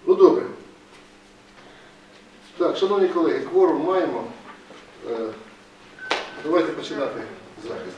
Ну добре. Так, шановні колеги, кворум маємо. Давайте починати захист.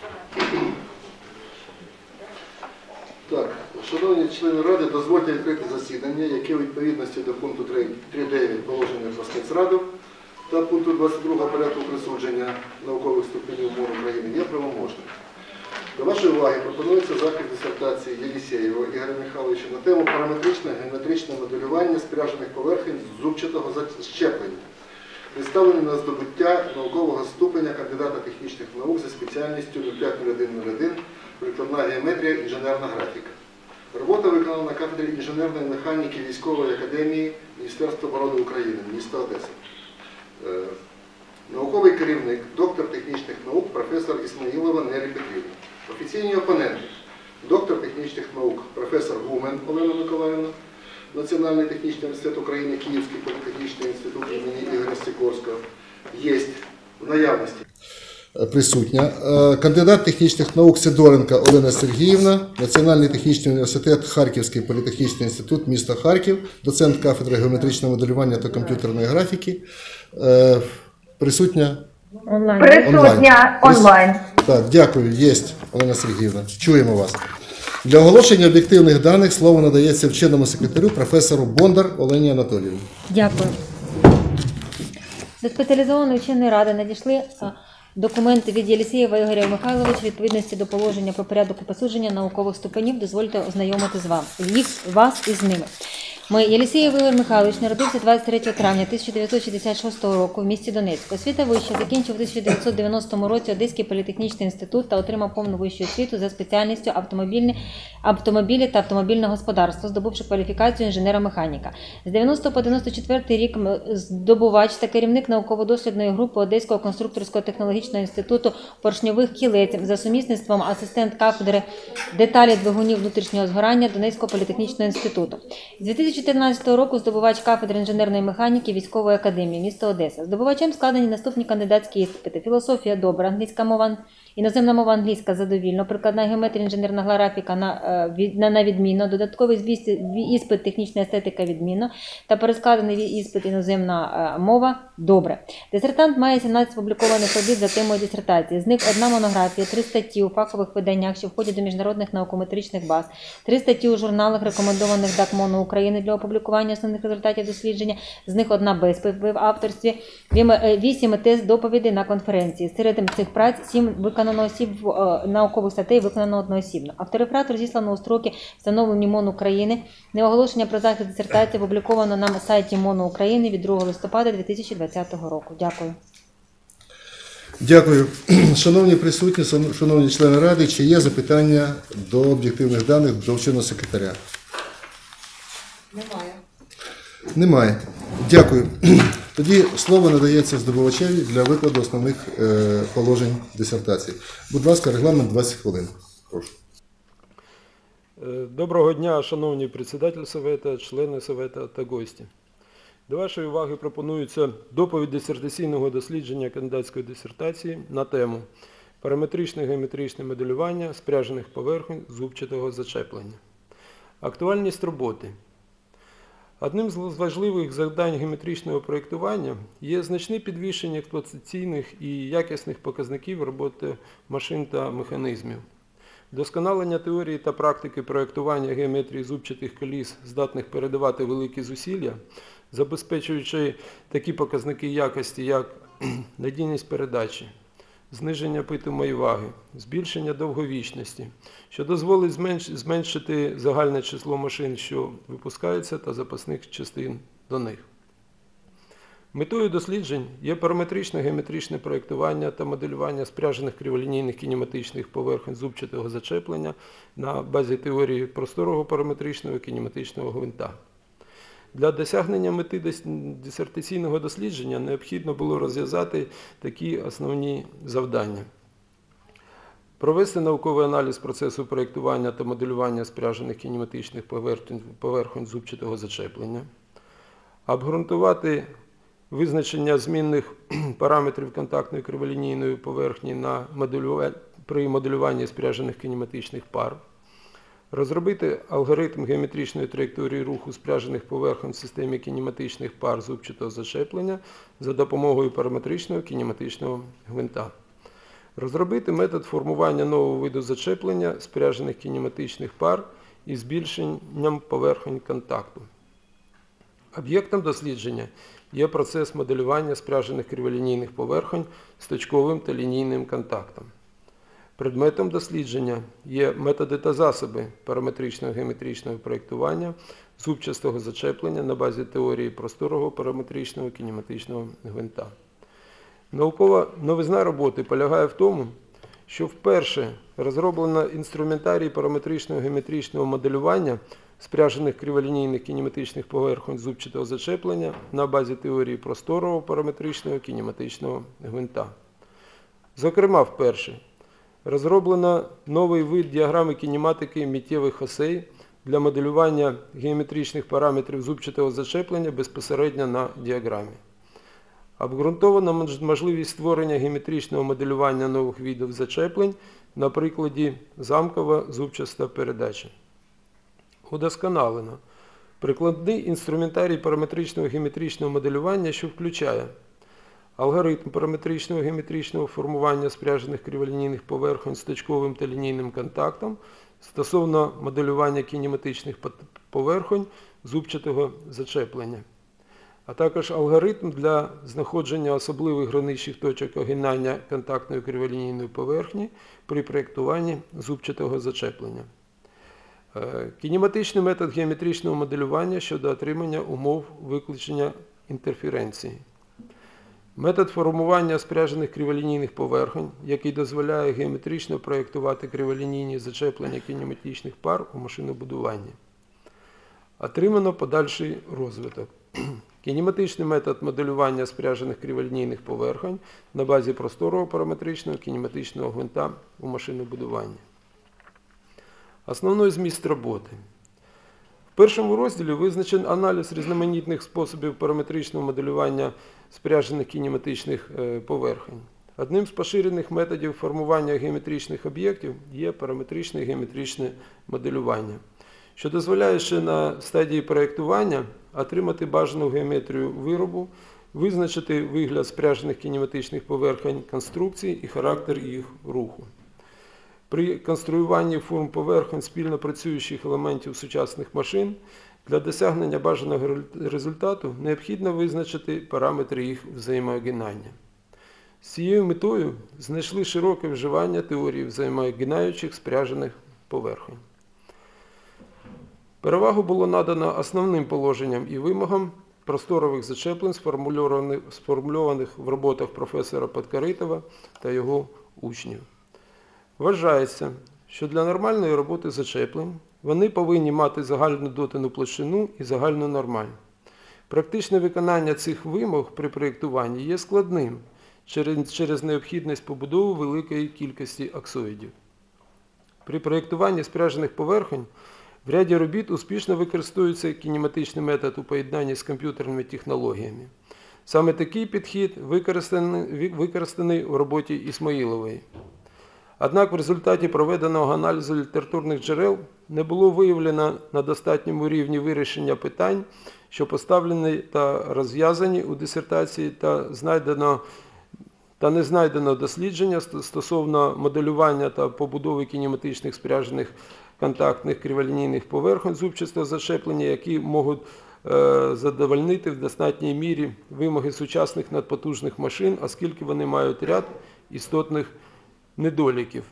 Так, шановні члени Ради, дозвольте відкрити засідання, яке у відповідності до пункту 3.9 положення про спецраду та пункту 22 порядку присудження наукових ступенів МОН України є правоможним. До вашої уваги пропонується захист дисертації Єлісєєва Ігоря Михайловича на тему параметричне геометричне моделювання спряжених поверхень зубчатого щеплення, представлені на здобуття наукового ступеня кандидата технічних наук за спеціальністю 050101 прикладна геометрія, інженерна графіка. Робота виконана на кафедрі інженерної механіки Військової академії Міністерства оборони України, міста Одеса. Науковий керівник, доктор технічних наук, професор Ісмаїлова Нелі Петрівна. Офіційні опоненти. Доктор технічних наук, професор Гумен Олена Миколаївна, Національний технічний університет України, Київський політехнічний інститут імені Ігоря Сікорського. Є в наявності. Присутня. Кандидат технічних наук Сидоренко Олена Сергіївна, Національний технічний університет, Харківський політехнічний інститут, місто Харків, доцент кафедри геометричного моделювання та комп'ютерної графіки. Присутня? Онлайн. Присутня онлайн. Так, дякую. Є, Олена Сергіївна. Чуємо вас. Для оголошення об'єктивних даних слово надається вченому секретарю професору Бондар Олені Анатоліївні. Дякую. До спеціалізованої вченої ради надійшли документи від Єлісєєва Ігоря Михайловича відповідності до положення про порядок присудження наукових ступенів. Дозвольте ознайомити вас із ними. Єлісєєв Ігор Михайлович народився 23 травня 1966 року в місті Донецьку. Освіта вища, закінчив у 1990 році Одеський політехнічний інститут та отримав повну вищу освіту за спеціальністю автомобілі та автомобільне господарство, здобувши кваліфікацію інженера-механіка. З 90 по 94 рік здобувач та керівник науково-дослідної групи Одеського конструкторського технологічного інституту поршньових кілець, за сумісництвом асистент кафедри деталі двигунів внутрішнього згорання Донецького політехнічного інституту. З 2014 року здобувач кафедри інженерної механіки Військової академії, місто Одеса. Здобувачем складені наступні кандидатські іспити: філософія добра, англійська мова, іноземна мова англійська задовільно, прикладна геометрія, інженерна графіка на відмінно, додатковий іспит технічна естетика відмінно та перескладений іспит іноземна мова добре. Дисертант має 17 публікованих робіт за темою дисертації. З них одна монографія, 3 статті у фахових виданнях, що входять до міжнародних наукометричних баз, 3 статті у журналах, рекомендованих ДАК МОНу України для опублікування основних результатів дослідження, з них одна без в авторстві, 8 тест-доповідей на конференції. Серед цих праць 7 виконано наукових статей виконано одноосібно. Автореферат розіслано у строки, встановлені МОН України. Неоголошення про захист дисертації опубліковано на сайті МОНу України від 2 листопада 2020 року. Дякую. Дякую. Шановні присутні, шановні члени Ради, чи є запитання до об'єктивних даних до вченого секретаря? Немає. Дякую. Тоді слово надається здобувачеві для викладу основних положень дисертації. Будь ласка, регламент 20 хвилин. Прошу. Доброго дня, шановні председатель Совета, члени Совета та гості. До вашої уваги пропонується доповідь дисертаційного дослідження кандидатської дисертації на тему параметричне геометричне моделювання спряжених поверхонь зубчатого зачеплення. Актуальність роботи. Одним з важливих завдань геометричного проєктування є значне підвищення експлуатаційних і якісних показників роботи машин та механізмів. Вдосконалення теорії та практики проєктування геометрії зубчатих коліс, здатних передавати великі зусилля, забезпечуючи такі показники якості, як надійність передачі, зниження питомої ваги, збільшення довговічності, що дозволить зменшити загальне число машин, що випускаються, та запасних частин до них. Метою досліджень є параметричне геометричне проєктування та моделювання спряжених криволінійних кінематичних поверхонь зубчатого зачеплення на базі теорії просторого параметричного кінематичного гвинта. Для досягнення мети дисертаційного дослідження необхідно було розв'язати такі основні завдання. Провести науковий аналіз процесу проєктування та моделювання спряжених кінематичних поверхонь зубчатого зачеплення. Обґрунтувати визначення змінних параметрів контактної криволінійної поверхні при моделюванні спряжених кінематичних пар. Розробити алгоритм геометричної траєкторії руху спряжених поверхонь в системі кінематичних пар зубчатого зачеплення за допомогою параметричного кінематичного гвинта. Розробити метод формування нового виду зачеплення спряжених кінематичних пар із збільшенням поверхонь контакту. Об'єктом дослідження є процес моделювання спряжених криволінійних поверхонь з точковим та лінійним контактом. Предметом дослідження є методи та засоби параметричного геометричного проєктування зубчастого зачеплення на базі теорії просторого параметричного кінематичного гвинта. Наукова новизна роботи полягає в тому, що вперше розроблено інструментарій параметричного геометричного моделювання спряжених криволінійних кінематичних поверхонь зубчатого зачеплення на базі теорії просторового параметричного кінематичного гвинта. Зокрема, вперше розроблено новий вид діаграми кінематики миттєвих осей для моделювання геометричних параметрів зубчатого зачеплення безпосередньо на діаграмі. Обґрунтовано можливість створення геометричного моделювання нових видів зачеплень на прикладі замкова зубчаста передача. Удосконалено прикладний інструментарій параметричного геометричного моделювання, що включає алгоритм параметричного геометричного формування спряжених криволінійних поверхонь з точковим та лінійним контактом стосовно моделювання кінематичних поверхонь зубчатого зачеплення, а також алгоритм для знаходження особливих граничних точок огинання контактної криволінійної поверхні при проєктуванні зубчатого зачеплення. Кінематичний метод геометричного моделювання щодо отримання умов виключення інтерференції. Метод формування спряжених криволінійних поверхонь, який дозволяє геометрично проєктувати криволінійні зачеплення кінематичних пар у машинобудуванні. Отримано подальший розвиток. Кінематичний метод моделювання спряжених криволінійних поверхонь на базі просторого параметричного кінематичного гвинта у машинобудуванні. Основний зміст роботи. В першому розділі визначен аналіз різноманітних способів параметричного моделювання спряжених кінематичних поверхонь. Одним з поширених методів формування геометричних об'єктів є параметричне геометричне моделювання, що дозволяє ще на стадії проєктування отримати бажану геометрію виробу, визначити вигляд спряжених кінематичних поверхонь конструкції і характер їх руху. При конструюванні форм поверхонь спільно працюючих елементів сучасних машин для досягнення бажаного результату необхідно визначити параметри їх взаємоогинання. З цією метою знайшли широке вживання теорії взаємоогинаючих спряжених поверхонь. Перевагу було надано основним положенням і вимогам просторових зачеплень, сформульованих в роботах професора Подкоритова та його учнів. Вважається, що для нормальної роботи зачеплень вони повинні мати загальну дотину площину і загальну нормаль. Практичне виконання цих вимог при проєктуванні є складним через необхідність побудови великої кількості аксоїдів. При проєктуванні спряжених поверхонь в ряді робіт успішно використовується кінематичний метод у поєднанні з комп'ютерними технологіями. Саме такий підхід використаний у роботі Ісмаїлової. Однак в результаті проведеного аналізу літературних джерел не було виявлено на достатньому рівні вирішення питань, що поставлені та розв'язані у дисертації, та не знайдено дослідження стосовно моделювання та побудови кінематичних спряжених контактних криволінійних поверхонь зубчастого зачеплення, які можуть задовольнити в достатній мірі вимоги сучасних надпотужних машин, оскільки вони мають ряд істотних недоліків.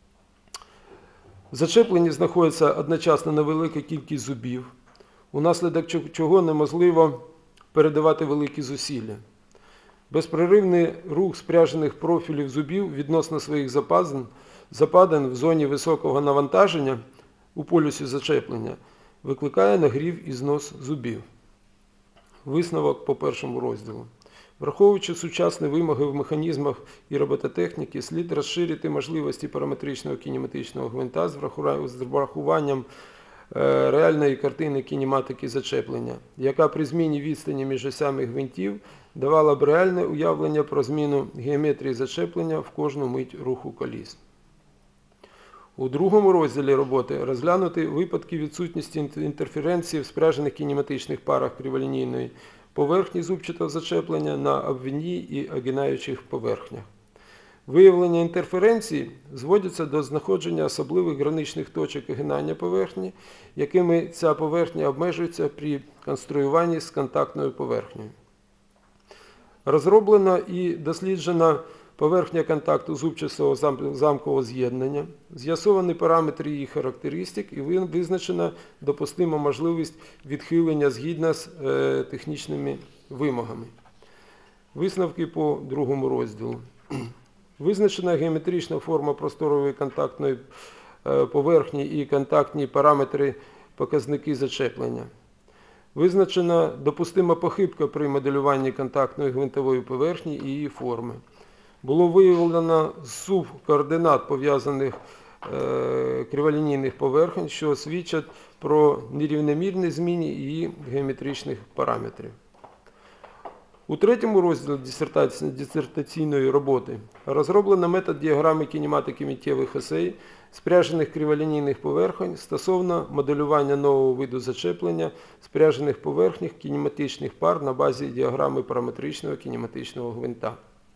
В зачепленні знаходиться одночасно невелика кількість зубів, унаслідок чого неможливо передавати великі зусилля. Безперервний рух спряжених профілів зубів відносно своїх западин в зоні високого навантаження у полюсі зачеплення викликає нагрів і знос зубів. Висновок по першому розділу. Враховуючи сучасні вимоги в механізмах і робототехніки, слід розширити можливості параметричного кінематичного гвинта з врахуванням реальної картини кінематики зачеплення, яка при зміні відстані між осями гвинтів давала б реальне уявлення про зміну геометрії зачеплення в кожну мить руху коліс. У другому розділі роботи розглянути випадки відсутності інтерференції в спряжених кінематичних парах криволінійної поверхні зубчатого зачеплення на обвідній і огинаючих поверхнях. Виявлення інтерференції зводиться до знаходження особливих граничних точок огинання поверхні, якими ця поверхня обмежується при конструюванні з контактною поверхнею. Розроблена і досліджена поверхня контакту зубчастого замкового з'єднання, з'ясовані параметри її характеристик і визначена допустима можливість відхилення згідно з технічними вимогами. Висновки по другому розділу. Визначена геометрична форма просторової контактної поверхні і контактні параметри показники зачеплення. Визначена допустима похибка при моделюванні контактної гвинтової поверхні і її форми. Було виявлено зсув координат пов'язаних криволінійних поверхень, що свідчать про нерівномірні зміни її геометричних параметрів. У третьому розділі дисертаційної роботи розроблено метод діаграми кінематики миттєвих осей спряжених криволінійних поверхень стосовно моделювання нового виду зачеплення спряжених поверхнях кінематичних пар на базі діаграми параметричного кінематичного гвинта.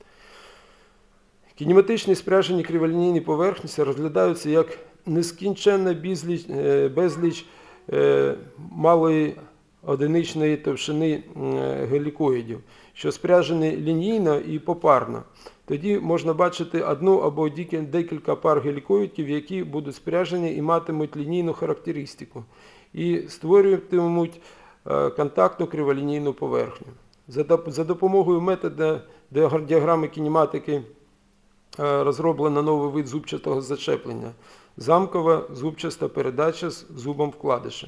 Кінематичні спряжені криволінійні поверхні розглядаються як нескінченна безліч малої одиничної товщини гелікоїдів, що спряжені лінійно і попарно. Тоді можна бачити одну або декілька пар гелікоїдів, які будуть спряжені і матимуть лінійну характеристику, і створюватимуть контактну криволінійну поверхню. За допомогою методу діаграми кінематики розроблено новий вид зубчатого зачеплення – замкова зубчаста передача з зубом-вкладишем.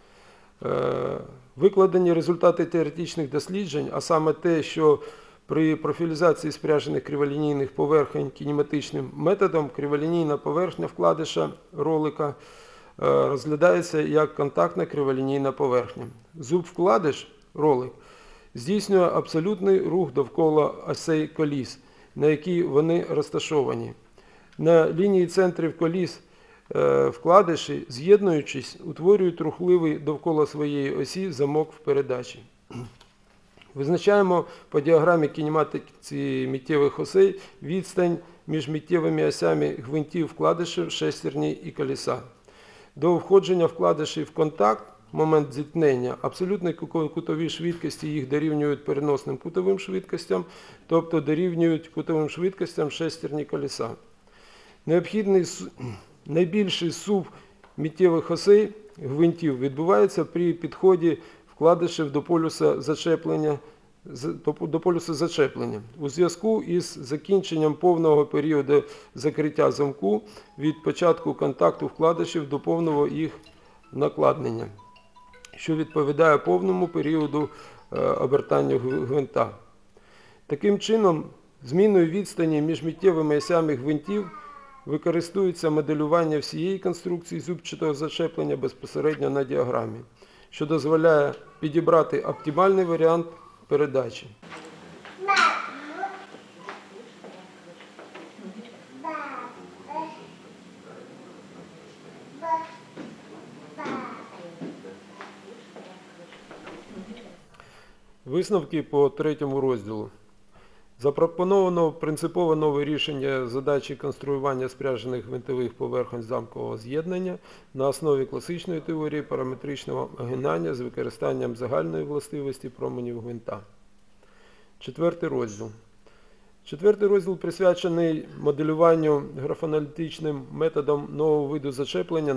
Викладені результати теоретичних досліджень, а саме те, що при профілізації спряжених криволінійних поверхень кінематичним методом криволінійна поверхня вкладиша ролика розглядається як контактна криволінійна поверхня. Зуб-вкладиш, ролик, здійснює абсолютний рух довкола осей коліс, на якій вони розташовані. На лінії центрів коліс вкладиші, з'єднуючись, утворюють рухливий довкола своєї осі замок в передачі. Визначаємо по діаграмі кінематики миттєвих осей відстань між миттєвими осями гвинтів вкладишів, шестерні і колеса. До входження вкладишів в контакт, момент зіткнення, абсолютні кутові швидкості їх дорівнюють переносним кутовим швидкостям, тобто дорівнюють кутовим швидкостям шестерні колеса. Найбільший зсув миттєвих осей гвинтів відбувається при підході вкладишів до полюса зачеплення. У зв'язку із закінченням повного періоду закриття замку від початку контакту вкладишів до повного їх накладнення, що відповідає повному періоду обертання гвинта. Таким чином, зміною відстані між миттєвими осями гвинтів використовується моделювання всієї конструкції зубчатого зачеплення безпосередньо на діаграмі, що дозволяє підібрати оптимальний варіант передачі. Висновки по третьому розділу. Запропоновано принципово нове рішення задачі конструювання спряжених гвинтових поверхонь замкового з'єднання на основі класичної теорії параметричного огинання з використанням загальної властивості променів гвинта. Четвертий розділ. Четвертий розділ присвячений моделюванню графоаналітичним методом нового виду зачеплення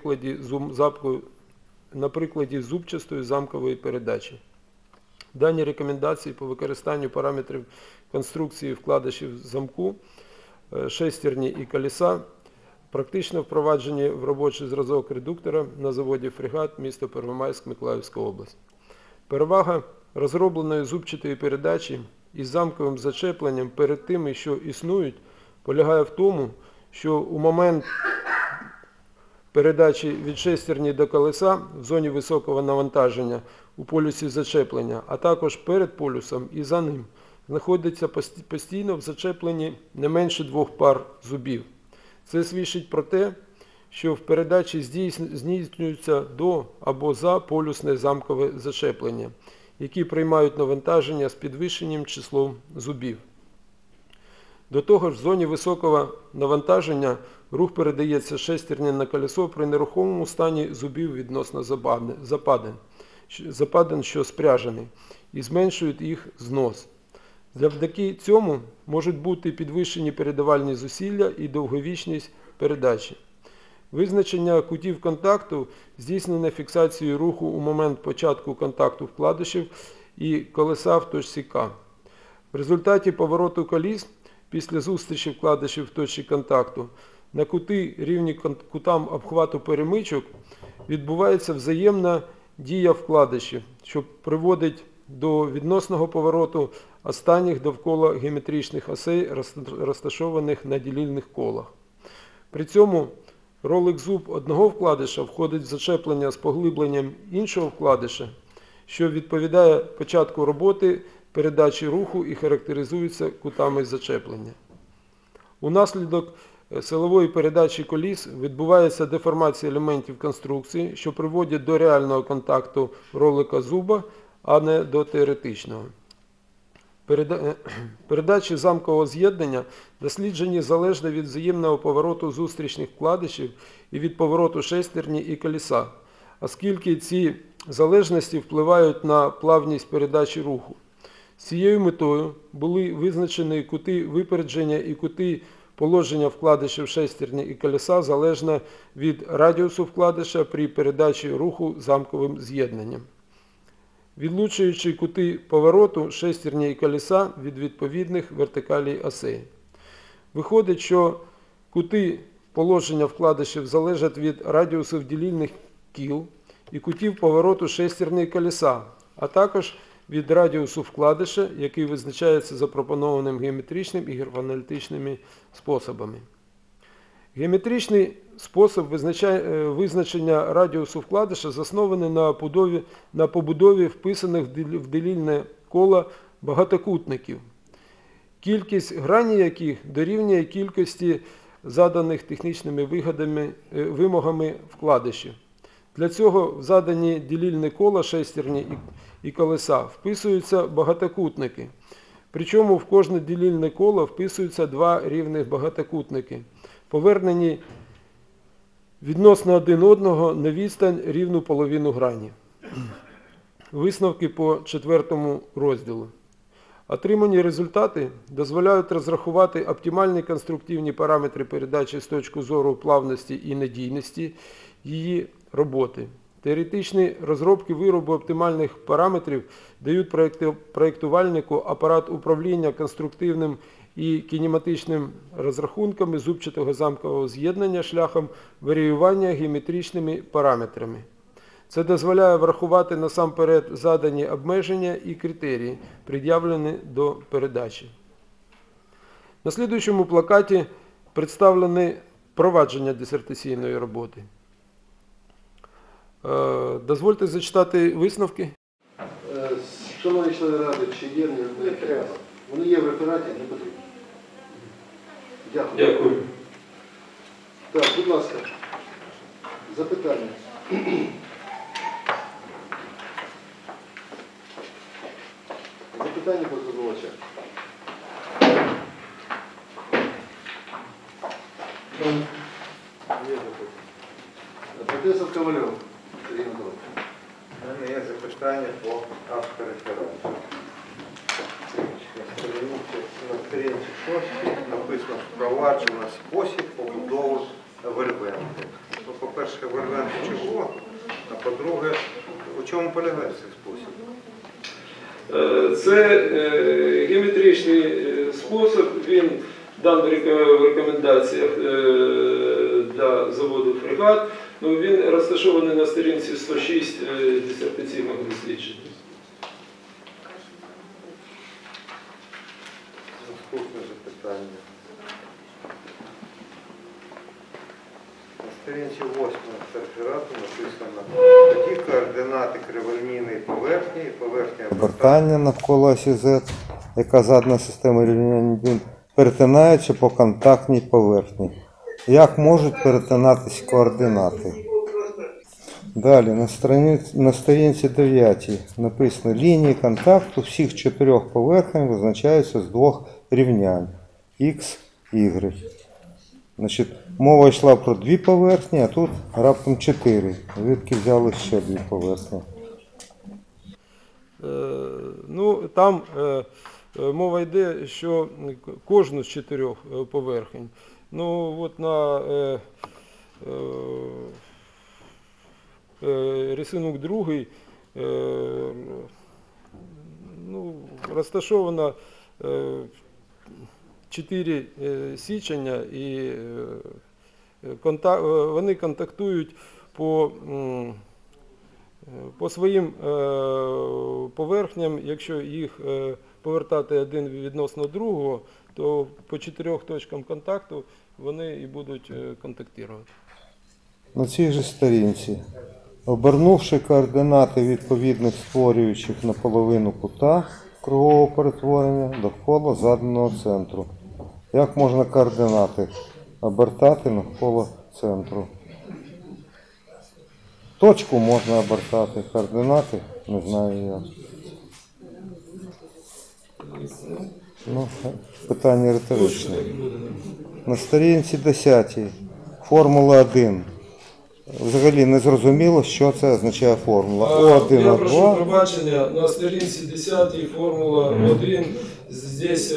на прикладі зубчастої замкової передачі. Дані рекомендації по використанню параметрів конструкції вкладишів замку, шестерні і колеса практично впроваджені в робочий зразок редуктора на заводі «Фрегат», місто Первомайськ, Миколаївська область. Перевага розробленої зубчатої передачі із замковим зачепленням перед тими, що існують, полягає в тому, що у момент передачі від шестерні до колеса в зоні високого навантаження у полюсі зачеплення, а також перед полюсом і за ним, знаходиться постійно в зачепленні не менше двох пар зубів. Це свідчить про те, що в передачі здійснюється до або за полюсне замкове зачеплення, які приймають навантаження з підвищеним числом зубів. До того ж, в зоні високого навантаження рух передається з шестерні на колесо при нерухомому стані зубів відносно западин, що спряжені, і зменшують їх знос. Завдяки цьому можуть бути підвищені передавальні зусилля і довговічність передачі. Визначення кутів контакту здійснене фіксацією руху у момент початку контакту вкладишів і колеса в точці К. В результаті повороту коліс після зустрічі вкладишів в точці контакту на кути рівні кутам обхвату перемичок відбувається взаємна дія вкладишів, що приводить до відносного повороту останніх довкола геометричних осей, розташованих на ділільних колах. При цьому ролик зуб одного вкладиша входить в зачеплення з поглибленням іншого вкладиша, що відповідає початку роботи передачі руху і характеризується кутами зачеплення. Унаслідок силової передачі коліс відбувається деформація елементів конструкції, що приводять до реального контакту ролика зуба, а не до теоретичного. Передачі замкового з'єднання досліджені залежно від взаємного повороту зустрічних вкладишів і від повороту шестерні і коліса, оскільки ці залежності впливають на плавність передачі руху. З цією метою були визначені кути випередження і кути положення вкладишів шестерні і колеса залежно від радіусу вкладиша при передачі руху замковим з'єднанням, відлучуючи кути повороту шестерні і колеса від відповідних вертикалей осей. Виходить, що кути положення вкладишів залежать від радіусів ділільних кіл і кутів повороту шестерні і колеса, а також від радіусу вкладиша, який визначається запропонованим геометричним і графоаналітичними способами. Геометричний спосіб визначення радіусу вкладиша заснований на побудові вписаних в ділільне коло багатокутників, кількість грані яких дорівнює кількості заданих технічними вимогами вкладишів. Для цього в задані ділільне коло шестерні і колеса вписуються багатокутники. Причому в кожне ділільне коло вписуються два рівних багатокутники, повернені відносно один одного на відстань рівну половину грані. Висновки по 4 розділу. Отримані результати дозволяють розрахувати оптимальні конструктивні параметри передачі з точки зору плавності і надійності її роботи. Теоретичні розробки виробу оптимальних параметрів дають проєктувальнику апарат управління конструктивним і кінематичним розрахунками зубчатого замкового з'єднання шляхом варіювання геометричними параметрами. Це дозволяє врахувати насамперед задані обмеження і критерії, пред'явлені до передачі. На слідуючому плакаті представлені провадження дисертаційної роботи. Дозвольте зачитати висновки. Шановні члени Ради, чи є? Не треба. Вони є в рефераті, не потрібно. Дякую. Дякую. Так, будь ласка, запитання. Запитання по позивача. Є запитання. Професор Ковальов Сергій Анатолійович. У мене є запитання по автореферату. На сторінці 6 написано «Впроваджено спосіб побудови вельвету». По-перше, вельвет чого? А по-друге, у чому полягає цей спосіб? Це геометричний спосіб, він даний в рекомендаціях для заводу «Фрегат». Він розташований на сторінці 106 дисертаційного дослідження. Наступне запитання. На сторінці 8 реферату написано «Тоді координати криволінійної поверхні і поверхні обертання навколо осі Z, яка задана системою рівнянь перетинаються по контактній поверхні. Як можуть перетинатись координати? Далі, на сторінці 9 написано, лінії контакту всіх 4 поверхень визначаються з 2 рівнянь X, Y. Значить, мова йшла про 2 поверхні, а тут раптом 4. Звідки взяли ще 2 поверхні? Ну, там мова йде, що кожну з 4 поверхень. Ну, от на рисунок другий ну, розташовано 4 січення і вони контактують по своїм поверхням. Якщо їх повертати один відносно другого, то по 4 точкам контакту вони і будуть контактувати. На цій же сторінці, обернувши координати відповідних створюючих наполовину кута кругового перетворення довкола заданого центру. Як можна координати обертати навколо центру? Точку можна обертати, координати не знаю як. Ну, питання риторичне. На сторінці 10 формула 1. Взагалі не зрозуміло, що це означає формула. О1, Я прошу О2. пробачення, на сторінці 10 формула 1, здесь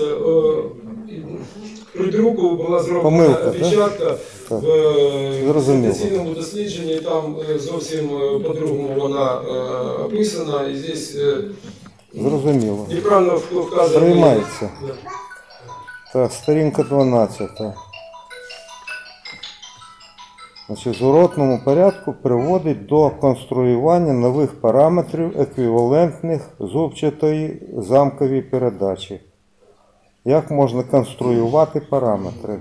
при друку була зроблена Помилка, опечатка так? в Зрозуміло. дистанційному дослідженні, там зовсім по-другому вона описана, і здесь Зрозуміло. неправильно вказано. Приймається. Так, сторінка 12. Значить, в зворотному порядку приводить до конструювання нових параметрів еквівалентних зубчатої замковій передачі. Як можна конструювати параметри?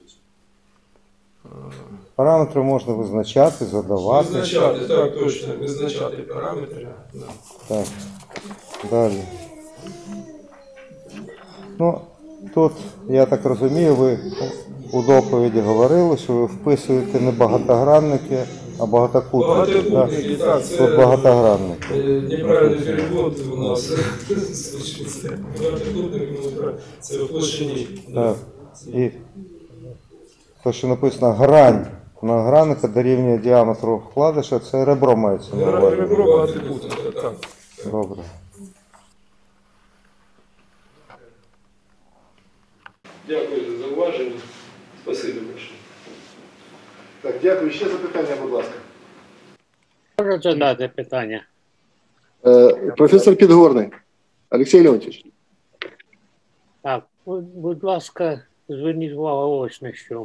Параметри можна визначати, задавати. Визначати, так, точно, визначати параметри. Да. Так, далі. Ну, тут, я так розумію, ви у доповіді говорили, що ви вписуєте не багатогранники, а багатокутники. Багатокутники, так, це Тут багатогранники. неправильний перевод у нас случився. Багатокутник, це в площині. Так. І те, що написано грань на граника дорівнює діаметру вкладиша, це ребро мається на увазі. Ребро багатокутника, так. Добре. Дякую за зауваження. Спасибі большое. Так, дякую. Ще запитання, будь ласка. Можу задати питання. Професор Підгорний. Олексій Леонтьович. Так, будь ласка, зверніть увагу ось на що.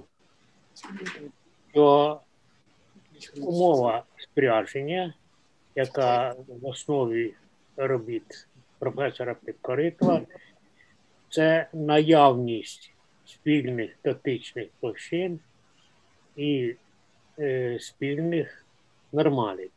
Що умова спряження, яка в основі робіт професора Підкоритова, це наявність спільних дотичних площин і спільних нормалів.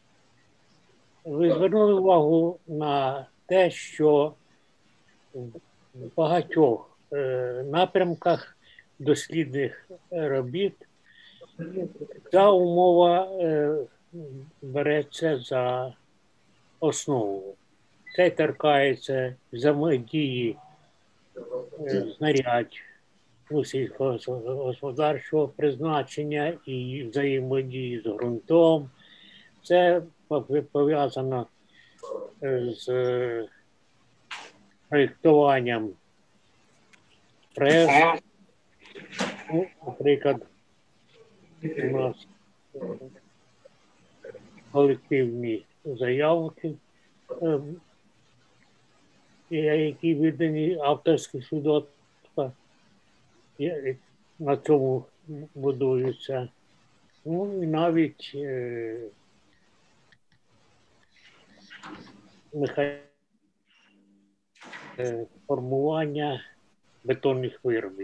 Ви звернули увагу на те, що в багатьох напрямках дослідних робіт ця умова береться за основу. Це торкається взаємодії знарядь сільськогосподарського призначення і взаємодії з ґрунтом. Це пов'язано з проєктуванням фрез. Ну, наприклад, у нас колективні заявки, які видані авторські свідоцтва, на цьому будуються. Ну і навіть формування бетонних виробів.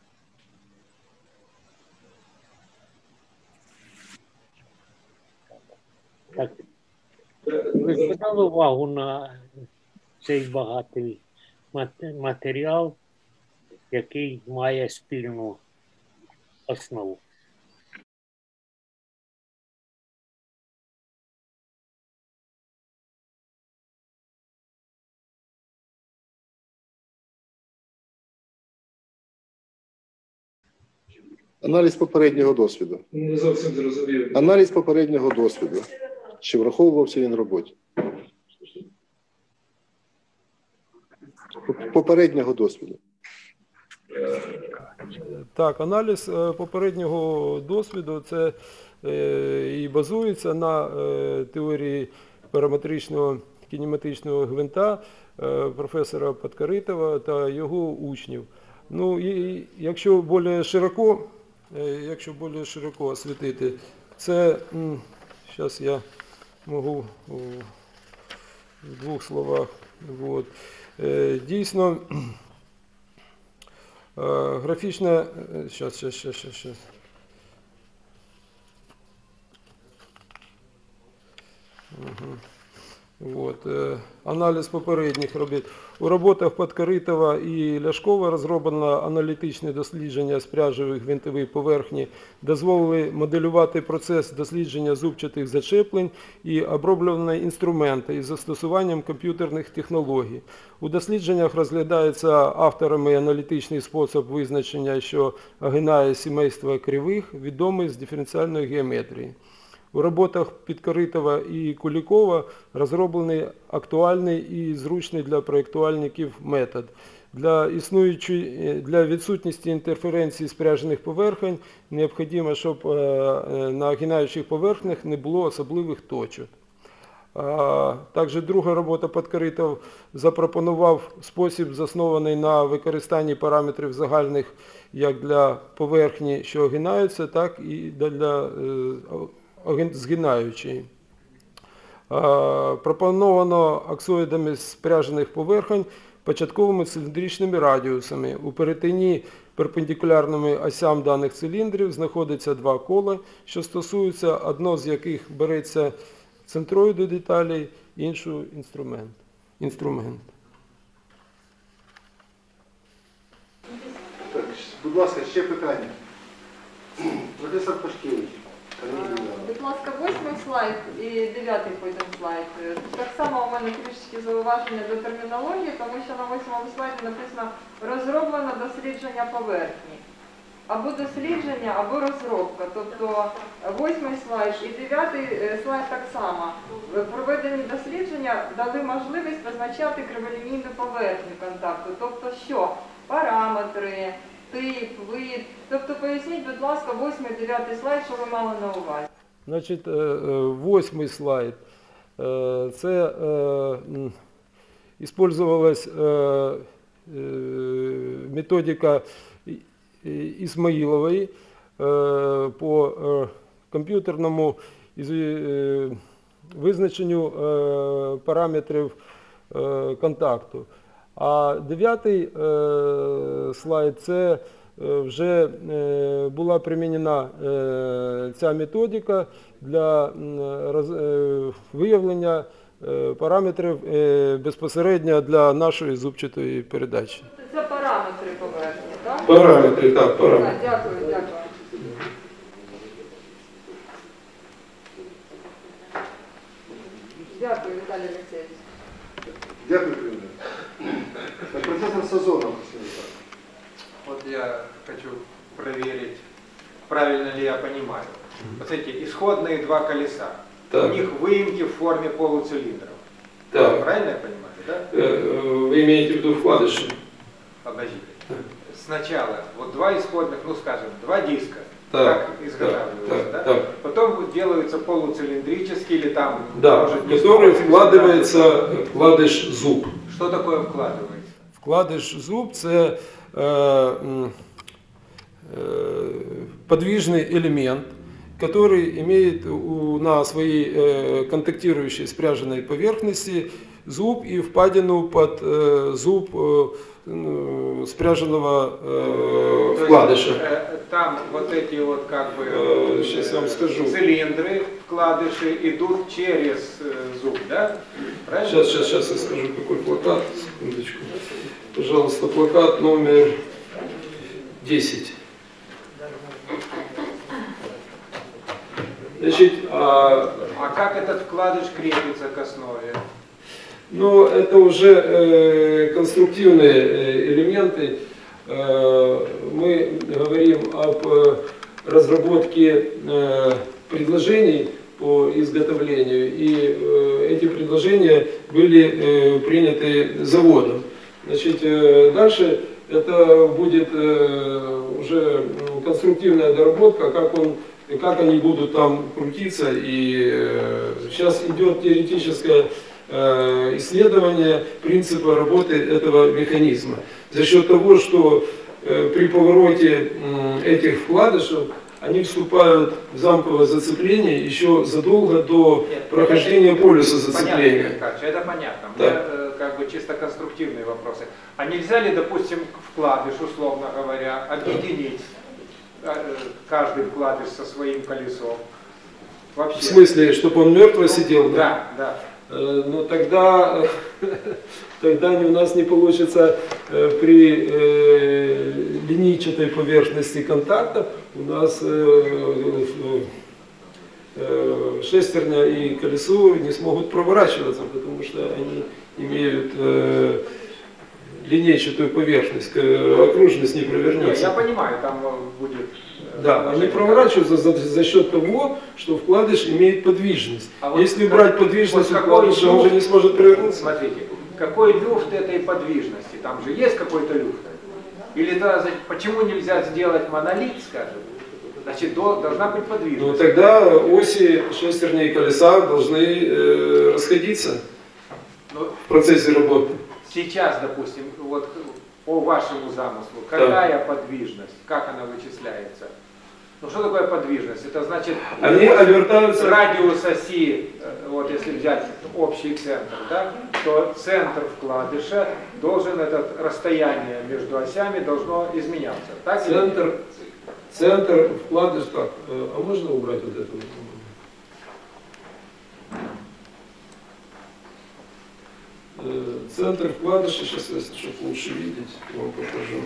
Так, ви звертали увагу на цей багатий матеріал, який має спільну основу. Аналіз попереднього досвіду. Не зовсім зрозумів. Аналіз попереднього досвіду. Чи враховувався він в роботі? Попереднього досвіду. Так, аналіз попереднього досвіду це і базується на теорії параметричного кінематичного гвинта професора Подкорытова та його учнів. Ну і якщо більш широко освітити, це, зараз я можу в двох словах, от, дійсно, графічна, сейчас. Вот. Аналіз попередніх робіт. У роботах Подкорытова і Ляшкова розроблено аналітичне дослідження спряжевих гвинтових поверхні, дозволили моделювати процес дослідження зубчатих зачеплень і оброблені інструменти із застосуванням комп'ютерних технологій. У дослідженнях розглядається авторами аналітичний спосіб визначення, що огинає сімейство кривих, відомий з диференціальної геометрії. У роботах Подкорытова і Куликова розроблений актуальний і зручний для проєктувальників метод. Для відсутності інтерференції спряжених поверхень необхідно, щоб на огинаючих поверхнях не було особливих точок. Також друга робота Подкорытов запропонував спосіб, заснований на використанні параметрів загальних як для поверхні, що огинаються, так і для згинаючої. Пропоновано аксоїдами спряжених поверхень початковими циліндричними радіусами. У перетині перпендикулярними осям даних циліндрів знаходиться два кола, що стосуються, одно з яких береться центрою деталей, іншу інструмент. Так, будь ласка, ще питання. Професор Пашкевич. Будь ласка, 8-й слайд і 9-й потім слайд. Так само у мене трішки зауваження до термінології, тому що на 8-му слайді написано «розроблено дослідження поверхні». Або дослідження, або розробка. Тобто 8-й слайд і 9-й слайд так само. Проведені дослідження дали можливість визначати криволінійну поверхню контакту. Тобто що? Параметри, тип, вид. Тобто поясніть, будь ласка, 8-й, 9-й слайд, що ви мали на увазі. Значить, 8-й слайд. Це використовувалась методика Ісмаїлової по комп'ютерному визначенню параметрів контакту. А 9-й слайд – це вже була примінена ця методика для виявлення параметрів безпосередньо для нашої зубчатої передачі. Це параметри поверхні, так? Параметри, так, параметри. Дякую, дякую. Дякую, Віталій Олексійович. Дякую, Кривне. Професор Сазонов. Вот я хочу проверить, правильно ли я понимаю. Вот эти исходные два колеса, Так. у них выемки в форме полуцилиндров. Так. Правильно я понимаю, да? Вы имеете в виду вкладыши? Подождите. Сначала вот два исходных, ну скажем, два диска, Так, как изготавливаются, так, да? так. Потом вот делаются полуцилиндрические или там... Да, может, в который вкладывается вкладыш зуб. Что такое вкладывается? Вкладыш зуб – це подвижный элемент, который имеет на своей контактирующей спряженной поверхности зуб и впадину под зуб спряженного вкладыша. Там вот эти вот как бы Сейчас я вам скажу. цилиндры, вкладыши идут через зуб, да? Правильно? Сейчас я скажу, какой плакат. Секундочку. Пожалуйста, плакат номер 10. Значит, А как этот вкладыш крепится к основе? ну, это уже конструктивные элементы. Мы говорим об разработке предложений по изготовлению, и эти предложения были приняты заводом. Значит, дальше это будет уже конструктивная доработка, как они будут там крутиться, и сейчас идет теоретическое исследование принципа работы этого механизма. За счет того, что при повороте этих вкладышев они вступают в замковое зацепление еще задолго до прохождения полюса зацепления. Понятно, это понятно. Да. У меня как бы чисто конструктивные вопросы. А нельзя ли, допустим, вкладыш, условно говоря, объединить каждый вкладыш со своим колесом? Вообще. В смысле, чтобы он мертво сидел? Да, да. Но тогда у нас не получится при линейчатой поверхности контакта, у нас шестерня и колесо не смогут проворачиваться, потому что они имеют линейчатую поверхность, окружность не провернется. Я понимаю, там будет... Да, они проворачиваются за счет того, что вкладыш имеет подвижность. А вот если убрать подвижность вот вкладыша, он уже не сможет провернуться. Смотрите, какой люфт этой подвижности? Там же есть какой-то люфт? Или да, почему нельзя сделать монолит, скажем? Значит, должна быть подвижность. Ну тогда оси шестерни и колеса должны расходиться в процессе работы. Сейчас, допустим, вот по вашему замыслу, какая подвижность, как она вычисляется? Ну что такое подвижность? Это значит они обертаются... радиус оси, вот если взять общий центр, да, то центр вкладыша должен, это расстояние между осями должно изменяться. Так? Центр вкладыш, так, а можно убрать вот это? Центр вкладыша, сейчас, чтобы лучше видеть, вам покажу.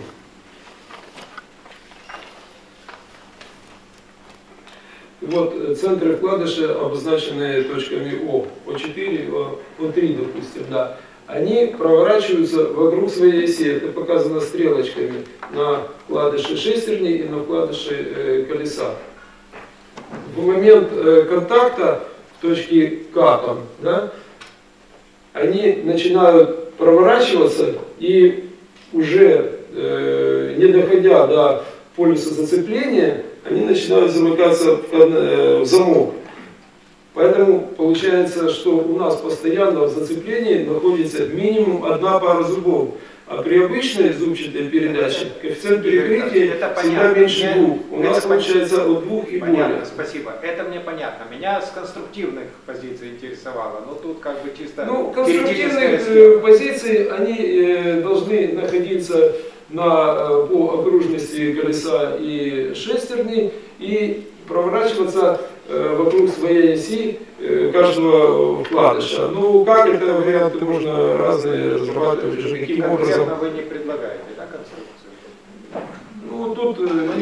Вот центры вкладыша обозначены точками О, О4, О3, допустим, да. Они проворачиваются вокруг своей оси, это показано стрелочками на вкладыше шестерни и на вкладыше колеса. В момент контакта в точке К, там, да, они начинают проворачиваться и уже не доходя до полюса зацепления, они начинают замыкаться в замок. Поэтому получается, что у нас постоянно в зацеплении находится минимум одна пара зубов. А при обычной зубчатой передаче коэффициент перекрытия всегда меньше двух. У нас получается от двух и понятно, более. Спасибо. Это мне понятно. Меня с конструктивных позиций интересовало. Но тут как бы чисто... Ну, конструктивные позиции, они должны находиться по окружности колеса и шестерни и проворачиваться вокруг своей оси каждого вкладыша. Ну, как это варианты можно разные разрабатывать, уже каким образом. Вы не предлагаете, да, конструкцию? Ну, тут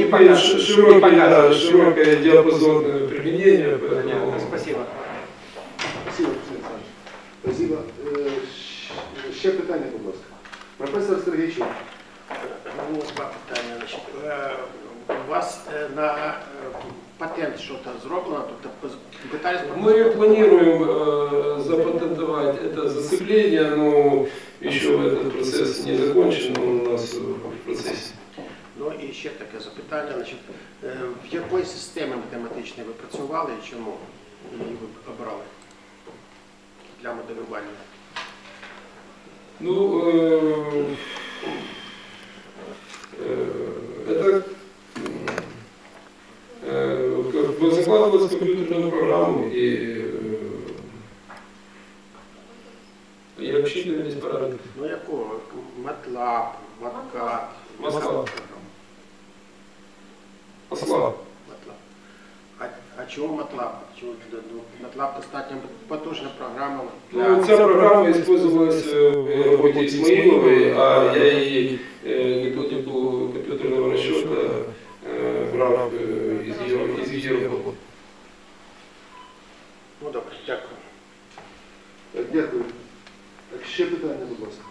не широкое диапазон применения. Понятно, спасибо. Спасибо, Олександр. Спасибо. Ще питання, будь ласка. Професор Сергійчук. Ну, два питання. Значить, у вас на патент щось зроблено? Тобто деталі Мы планируем запатентовать это зацепление, но еще этот процесс не закончен, он у нас в процессе. Ну і ще таке запитання. Значить, в якої системі математичної ви працювали і чому її ви обрали для моделювання? Ну, это закладывалось в компьютерную программу и обсчитывались параметры. Ну якого? MATLAB, MATCAD? MATLAB. MATLAB. А чому MATLAB? MATLAB достатньо потужна програма. Ну, ця программа использовалась в работе Исмаиловой, а я ей методику компьютерного расчета брал из ее работы. Ще питання, будь ласка.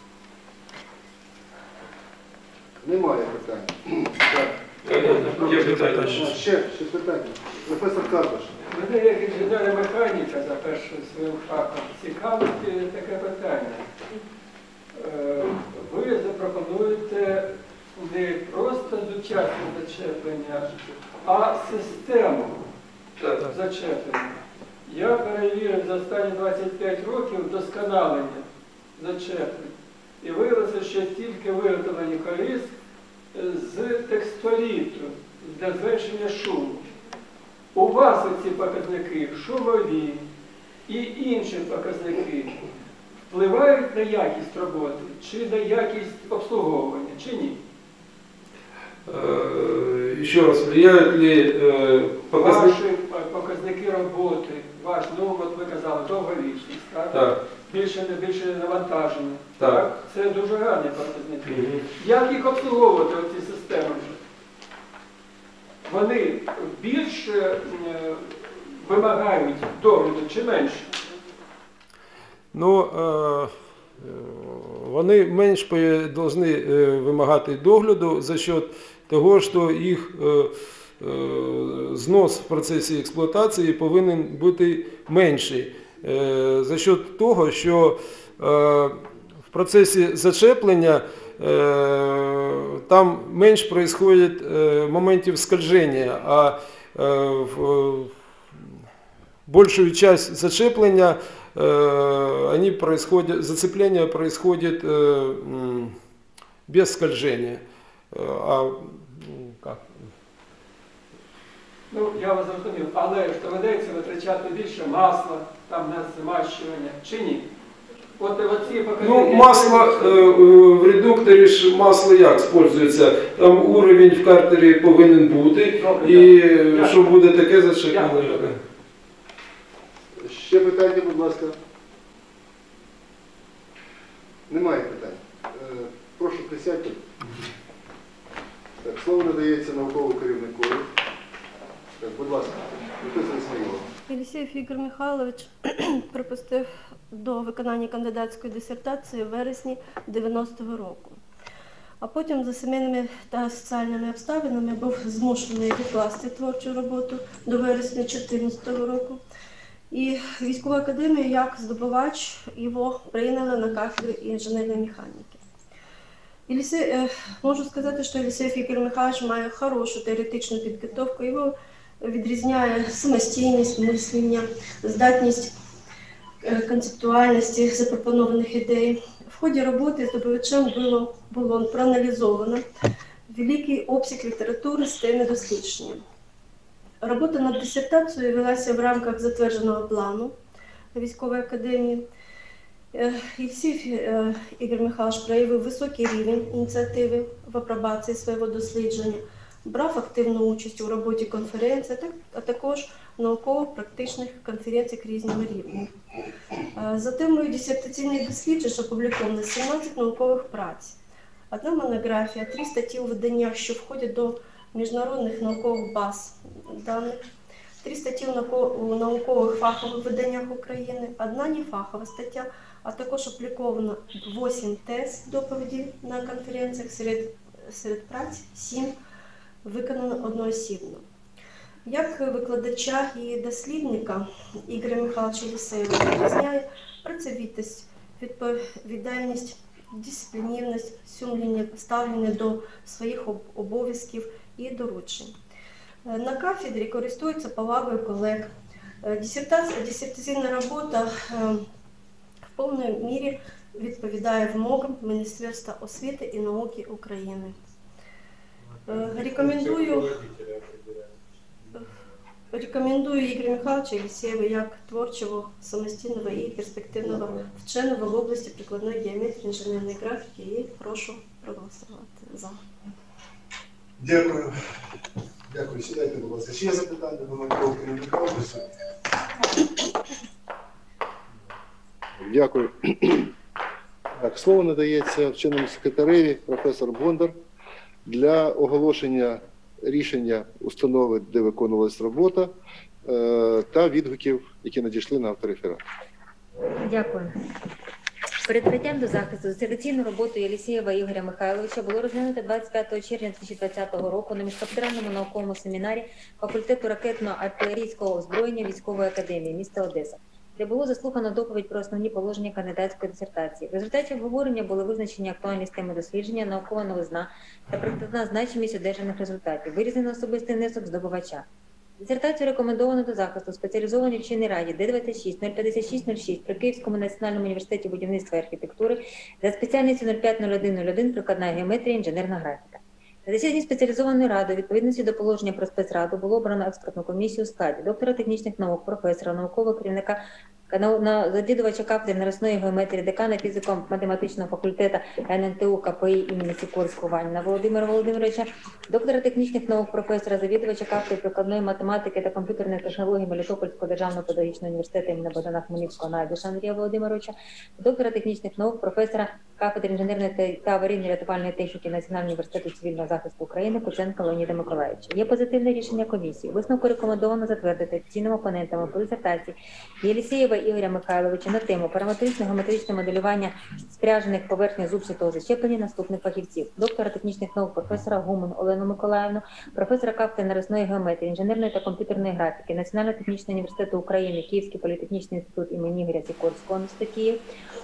Немає питань. Так. Є питання. Ще питання. Професор Карпаш. Мене як інженера механіка за першим своїм фахом цікавить таке питання. Ви запропонуєте не просто сучасне зачеплення, а систему зачеплення. Я перевірив за останні 25 років вдосконалення зачеплень. І виявилося, що тільки виготовлені коліс з текстоліту для зменшення шуму. У вас ці показники шумові і інші показники впливають на якість роботи, чи на якість обслуговування, чи ні? Еще раз, влияют ли показники? Ваші показники роботи, ну от ви казали, довговічність, так? Так. Більше навантаження. Так. Це дуже гарні показники. Як їх обслуговувати, оці системи? Вони більше вимагають догляду чи менше? Ну, вони менш повинні вимагати догляду за счет того, що їх знос в процесі експлуатації повинен бути менший. За счет того, що в процесі зачеплення там менш происходит моментів скольження, а большую часть зачепления зацепление происходит без скольжения. Как? Ну, я вас зрозумів, але ж доведеться витрачати більше масла там на змащування, чи ні? От оці показники... Ну, масло в редукторі ж масло як використовується? Там уровень в картері повинен бути, і що буде таке зачеплення. Ще питання, будь ласка. Немає питань. Прошу присядьте. Так, слово надається науковому керівнику. Так, будь ласка, професор Ісмаїлова. Єлісєєв Ігор Михайлович припустив до виконання кандидатської дисертації в вересні 90-го року. А потім за сімейними та соціальними обставинами був змушений відкласти творчу роботу до вересня 2014 року. І військову академію як здобувач його прийняли на кафедрі інженерної механіки. Можу сказати, що Єлісєєв Ігор Михайлович має хорошу теоретичну підготовку. Його відрізняє самостійність мислення, здатність концептуальності запропонованих ідей. В ході роботи здобувачем було проаналізовано великий обсяг літератури з теми дослідження. Робота над дисертацією велася в рамках затвердженого плану військової академії. Єлісєєв Ігор Михайлович проявив високий рівень ініціативи в апробації свого дослідження, брав активну участь у роботі конференцій, а також науково-практичних конференціях різного рівня. За темою дисертаційних досліджень опубліковано 17 наукових праць, одна монографія, 3 статті у виданнях, що входять до міжнародних наукових баз даних, 3 статті у наукових фахових виданнях України, одна нефахова стаття, а також опубліковано 8 тез доповіді на конференціях, серед праць 7 виконано одноосібно. Як викладача і дослідника Ігоря Михайловича Єлісєєва відрізняє працьовитість, відповідальність, дисциплінівність, ставлення до своїх обов'язків і доручень. На кафедрі користується повагою колег. Дисертаційна робота в повній мірі відповідає вимогам Міністерства освіти і науки України. Рекомендую Ігоря Михайловича Єлісєєва як творчого, самостійного і перспективного вченого в області прикладної геометрії, інженерної графіки і прошу проголосувати за. Дякую. Дякую. Сідайте, будь ласка. Ще є запитання до наукового керівника області? Дякую. Так, слово надається вченому секретареві, професор Бондар, для оголошення рішення установи, де виконувалась робота, та відгуків, які надійшли на автореферат. Дякую. Перед прийняттям до захисту дисертаційну роботу Єлісєєва Ігоря Михайловича було розглянуто 25 червня 2020 року на міжкафедральному науковому семінарі факультету ракетно-артилерійського озброєння Військової академії міста Одеса, де було заслухано доповідь про основні положення кандидатської дисертації. В результаті обговорення були визначені актуальність теми дослідження, наукова новизна та прикладна значимість одержаних результатів, вирізано особистий внесок здобувача. Дисертацію рекомендовано до захисту спеціалізованій вченій раді Д-26-056-06 при Київському національному університеті будівництва і архітектури за спеціальністю 05-01-01 прикладна геометрія, інженерна графіка. На засіданні спеціалізованої ради у відповідності до положення про спецраду було обрано експертну комісію у складі доктора технічних наук, професора, наукового керівника, завідувача кафедри нересної геометрії, декана фізико-математичного факультету ННТУ КПІ імені Сікорського Ваніна Володимира Володимировича, доктора технічних наук, професора, завідувача кафедри прикладної математики та комп'ютерних технологій Мелітопольського державного педагогічного університету імені Богдана Хмельницького Найдуша Андрія Володимировича, доктора технічних наук, професора кафедри інженерної та аварійної рятувальної техніки Національного університету цивільного захисту України Куценка Леоніда Миколаївича. Є позитивне рішення комісії. Висновку рекомендовано затвердити офіційним опонентами по дисертації Єлісєєва Ігоря Михайловича на тему параметрично-геометричне моделювання спряжених поверхні зубчатого зачеплення наступних фахівців: доктора технічних наук, професора Гуман Олену Миколаївну, професора кафедри нересної геометрії, інженерної та комп'ютерної графіки Національного технічного університету України, Київський політехнічний інститут імені Ігоря Сікорського міста Київ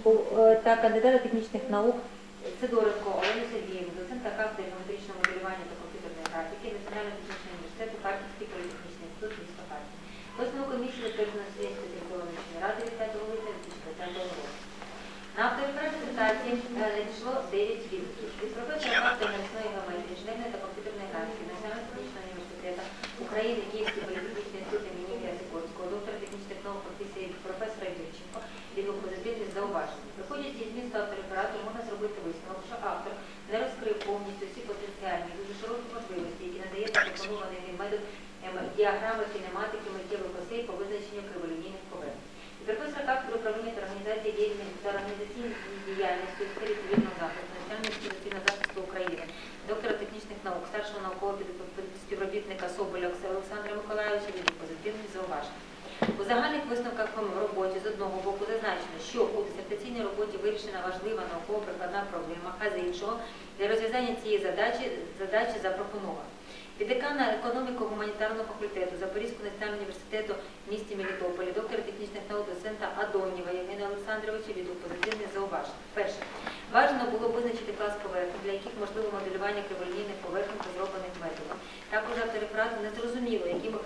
та кандидата технічних наук Сидоренко Олену Сергіївну, доцента кафедри геометричного моделювання та комп'ютерної графіки Національного технічного університету Харківський політехнічний інститут міста Харків. Висновок комісії затверджено судді спеціалізованої ради від 5 липня 2020 року. На авторитет дисертації надійшло 9 відгуків. Від професора кафедри нересної геометрії, інженерної та комп'ютерної графіки Національного технічного університету України, Київський політехнічний інститут імені Ігоря Сікорського, доктора технічних наук професора Юрченко, відгук позитивних зауважень. Виходячи із змісту авторитету, можна зробити висновок, що автор не розкрив повністю всі потенціальні, дуже широкі можливості, які надає запропонований ним метод діаграми кінематики миттєвих осей по визначенню криволінійних поверхень. І професора кафедри управління та організації організаційної діяльності у сфері цивільного захисту Національного інституту захисту України, доктора технічних наук, старшого наукового співробітника Соболя Олександра Миколаївича від позитивних зауважень. У загальних висновках в роботі з одного боку зазначено, що у дисертаційній роботі вирішена важлива науково-прикладна проблема, а з іншого для розв'язання цієї задачі запропоновано. Від декана економіко-гуманітарного факультету Запорізького національного університету в місті Мелітополі, доктора технічних наук доцента Адонєва Євгена Олександровича від позитивних зауважень. Перше. Важливо було визначити клас поверхень, для яких можливо моделювання криволінійних поверхень розроблених методом. Також авторитету не зрозуміло, якими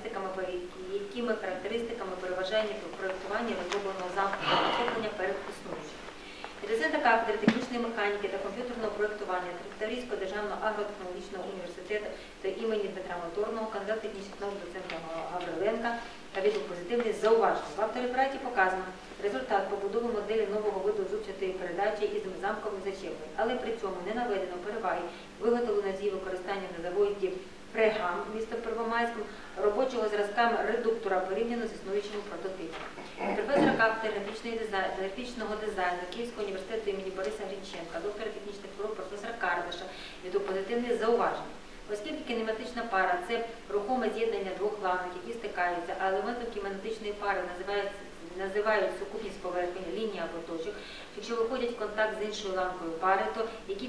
характеристиками переважає проєктування розробленого замкненого захоплення перед існуючим. Доцента кафедри технічної механіки та комп'ютерного проєктування Таврійського державного агротехнологічного університету та імені Дмитра Моторного, кандидата технічних наук доцента Гавриленка та відгук позитивних зауважень. В авторитеті показано результат побудови моделі нового виду зубчатої передачі із замковим зачепленням, але при цьому не наведено переваги, виготовлено з її використанням на заводі Прегам міста Первомайському робочого зразка редуктора порівняно з існуючими прототипами. Професора кафедри графічного дизайну Київського університету імені Бориса Грінченка, доктора технічних наук професора Кардаша від позитивних зауважень. Оскільки кінематична пара – це рухоме з'єднання двох ланок, які стикаються, а елементом кінематичної пари називають сукупність поверхень, ліній або точок, якщо виходять в контакт з іншою ланкою пари, то які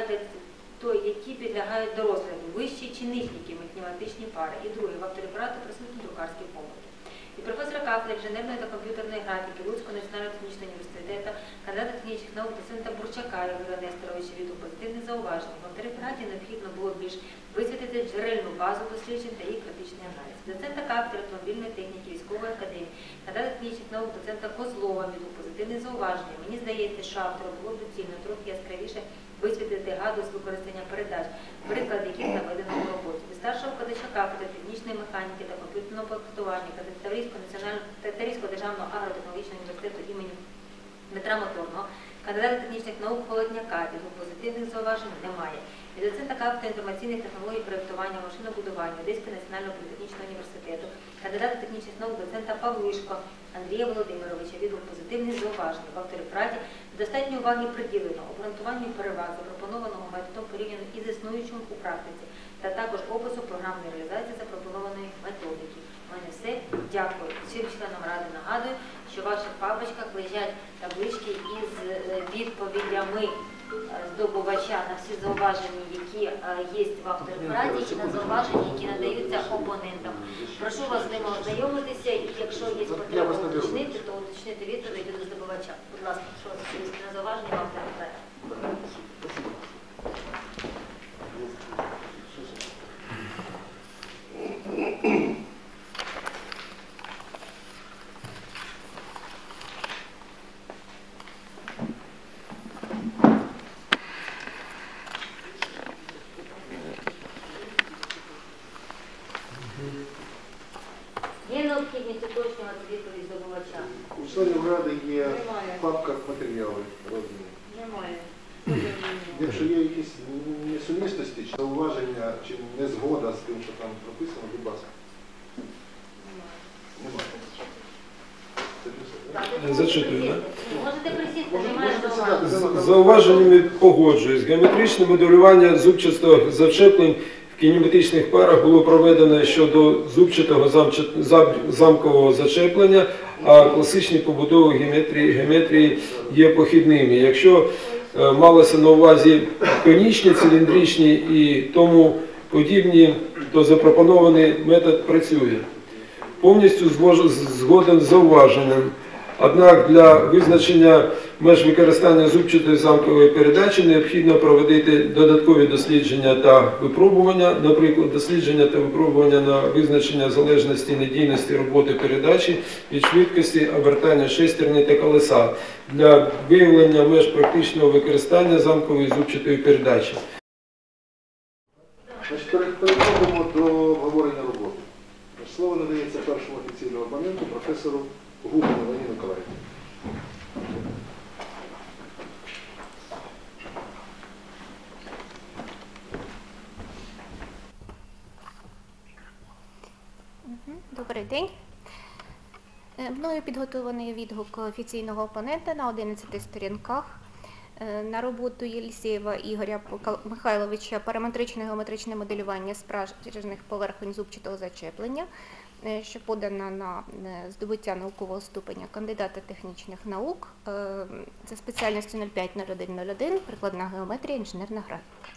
підлягають до розгляду, вищі чи нижні кінематичні пари. І друге, в авторитету присутні друкарські помилки. І професора кафедри інженерної та комп'ютерної графіки Луцького національного технічного університету, кандидата технічних наук доцента Бурчака Ігоря Несторовича від позитивних зауважень. В авторитеті необхідно було більш висвітлити джерельну базу досліджень та їх критичний аналіз. Доцента кафедри автомобільної техніки Військової академії, кандидата технічних наук доцента Козлова від позитивних зауважень. Мені здається, що автору було б доцільно трохи яскравіше висвітлити гаду з використання передач, приклад яких наведено в роботі. Від старшого викладача кафедри технічної механіки та комп'ютерного проєктування Таврійського державного агротехнологічного університету імені Дмитра Моторного, кандидата технічних наук Холодняка, від позитивних зауважень немає. Від доцента кафедри інформаційних технологій проєктування машинобудування Одеського національного політехнічного університету, кандидата технічних наук доцента Павлишко Андрія Володимировича від позитивних зауважень. В авторитеті достатньо уваги приділено обґрунтуванню переваг запропонованого методом порівняно із існуючим у практиці, та також опису програмної реалізації запропонованої методики. У мене все. Дякую. Всім членам Ради нагадую, що в ваших папочках лежать таблички із відповідями здобувача на всі зауваження, які є в авторефераті, і на зауваження, які надаються опонентам. Прошу вас з ними ознайомитися, і якщо є потреба уточнити, то уточнити відповіді до здобувача. Будь ласка, що на зауваження в авторефераті. Є необхідність уточнювати відповідь здобувача? У членів ради є в папках матеріали роздані. Немає. Якщо є якісь несумісності, чи зауваження, чи незгода з тим, що там прописано, будь ласка. Немає. Зачитую, так? Можете присісти, немає зауважень. З зауваженнями погоджуюсь. Геометричне моделювання зубчастих зачеплень в кінематичних парах було проведено щодо зубчатого замкового зачеплення, а класичні побудови геометрії є похідними. Якщо малося на увазі конічні, циліндричні і тому подібні, то запропонований метод працює. Повністю згоден з зауваженням. Однак для визначення меж використання зубчатої замкової передачі необхідно проводити додаткові дослідження та випробування, наприклад, дослідження та випробування на визначення залежності і надійності роботи передачі від швидкості обертання шестерні та колеса для виявлення меж практичного використання замкової зубчатої передачі. Переходимо до обговорення роботи. Слово надається першому офіційному опоненту, професору Губину Леоніду Миколаївні. Добрий день. Мною підготований відгук офіційного опонента на 11 сторінках на роботу Єлісєєва Ігоря Михайловича «Параметричне геометричне моделювання спражних поверхонь зубчатого зачеплення», що подана на здобуття наукового ступеня кандидата технічних наук за спеціальністю 050101, прикладна геометрія, інженерна графіка.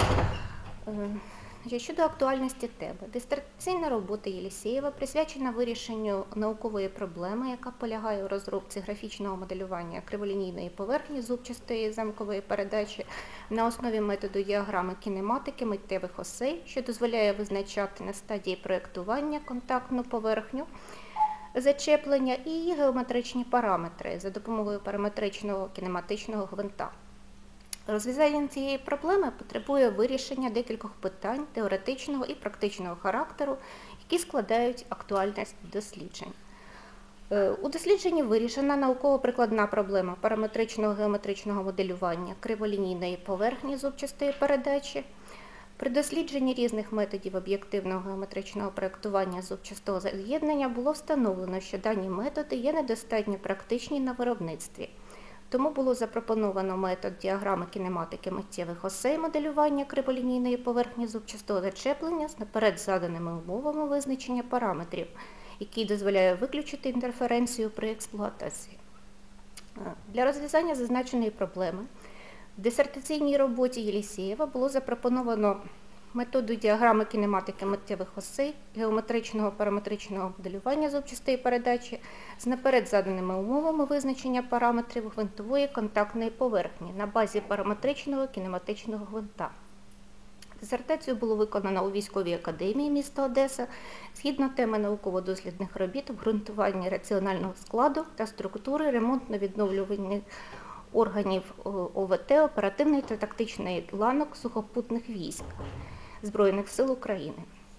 Щодо актуальності теми, дисертаційна робота Єлісєєва присвячена вирішенню наукової проблеми, яка полягає у розробці графічного моделювання криволінійної поверхні зубчастої замкової передачі на основі методу діаграми кінематики миттєвих осей, що дозволяє визначати на стадії проєктування контактну поверхню зачеплення і її геометричні параметри за допомогою параметричного кінематичного гвинта. Розв'язання цієї проблеми потребує вирішення декількох питань теоретичного і практичного характеру, які складають актуальність досліджень. У дослідженні вирішена науково-прикладна проблема параметричного геометричного моделювання криволінійної поверхні зубчастої передачі. При дослідженні різних методів об'єктивного геометричного проєктування зубчастого з'єднання було встановлено, що дані методи є недостатньо практичні на виробництві. Тому було запропоновано метод діаграми кінематики миттєвих осей моделювання криволінійної поверхні зубчастого зачеплення з наперед заданими умовами визначення параметрів, який дозволяє виключити інтерференцію при експлуатації. Для розв'язання зазначеної проблеми в дисертаційній роботі Єлісєєва було запропоновано методу діаграми кінематики миттєвих осей, геометричного параметричного моделювання зубчастої передачі з наперед заданими умовами визначення параметрів гвинтової контактної поверхні на базі параметричного кінематичного гвинта. Дисертацію було виконано у Військовій академії міста Одеса згідно теми науково-дослідних робіт обґрунтування раціонального складу та структури ремонтно-відновлювальних органів ОВТ, оперативної та тактичної ланок сухопутних військ Збройних сил України.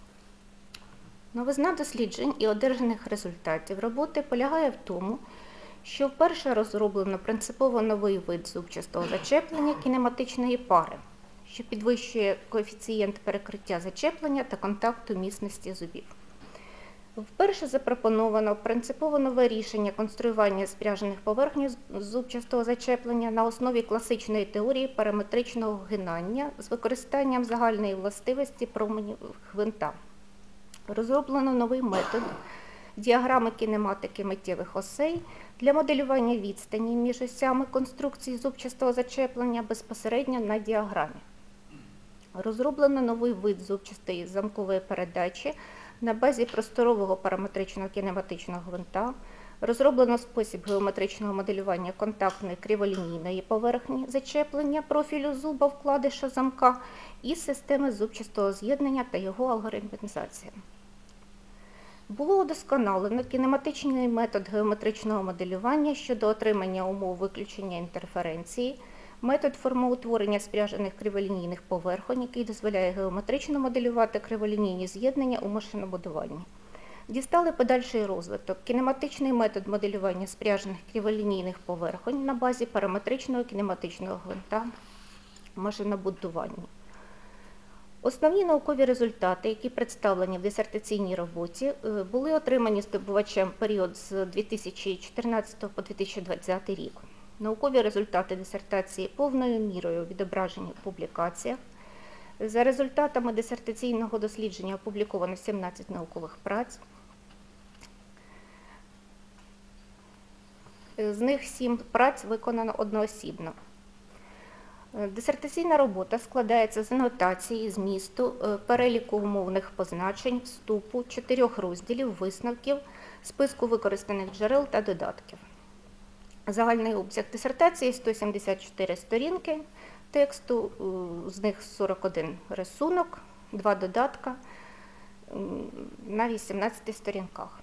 Новизна досліджень і одержаних результатів роботи полягає в тому, що вперше розроблено принципово новий вид зубчастого зачеплення кінематичної пари, що підвищує коефіцієнт перекриття зачеплення та контакту міцності зубів. Вперше запропоновано принципово нове рішення конструювання спряжених поверхнів зубчастого зачеплення на основі класичної теорії параметричного вгинання з використанням загальної властивості променів гвинта. Розроблено новий метод діаграми кінематики миттєвих осей для моделювання відстані між осями конструкції зубчастого зачеплення безпосередньо на діаграмі. Розроблено новий вид зубчастої замкової передачі на базі просторового параметричного кінематичного гвинта. Розроблено спосіб геометричного моделювання контактної криволінійної поверхні зачеплення профілю зуба вкладиша замка і системи зубчастого з'єднання та його алгоритмізація. Було удосконалено кінематичний метод геометричного моделювання щодо отримання умов виключення інтерференції, метод формоутворення спряжених криволінійних поверхонь, який дозволяє геометрично моделювати криволінійні з'єднання у машинобудуванні. Дістали подальший розвиток кінематичний метод моделювання спряжених криволінійних поверхонь на базі параметричного кінематичного гвинта в машинобудуванні. Основні наукові результати, які представлені в дисертаційній роботі, були отримані здобувачем період з 2014 по 2020 рік. Наукові результати дисертації повною мірою відображені в публікаціях. За результатами дисертаційного дослідження опубліковано 17 наукових праць. З них 7 праць виконано одноосібно. Дисертаційна робота складається з анотації, змісту, переліку умовних позначень, вступу, 4 розділів, висновків, списку використаних джерел та додатків. Загальний обсяг дисертації – 174 сторінки тексту, з них 41 рисунок, 2 додатка на 18 сторінках.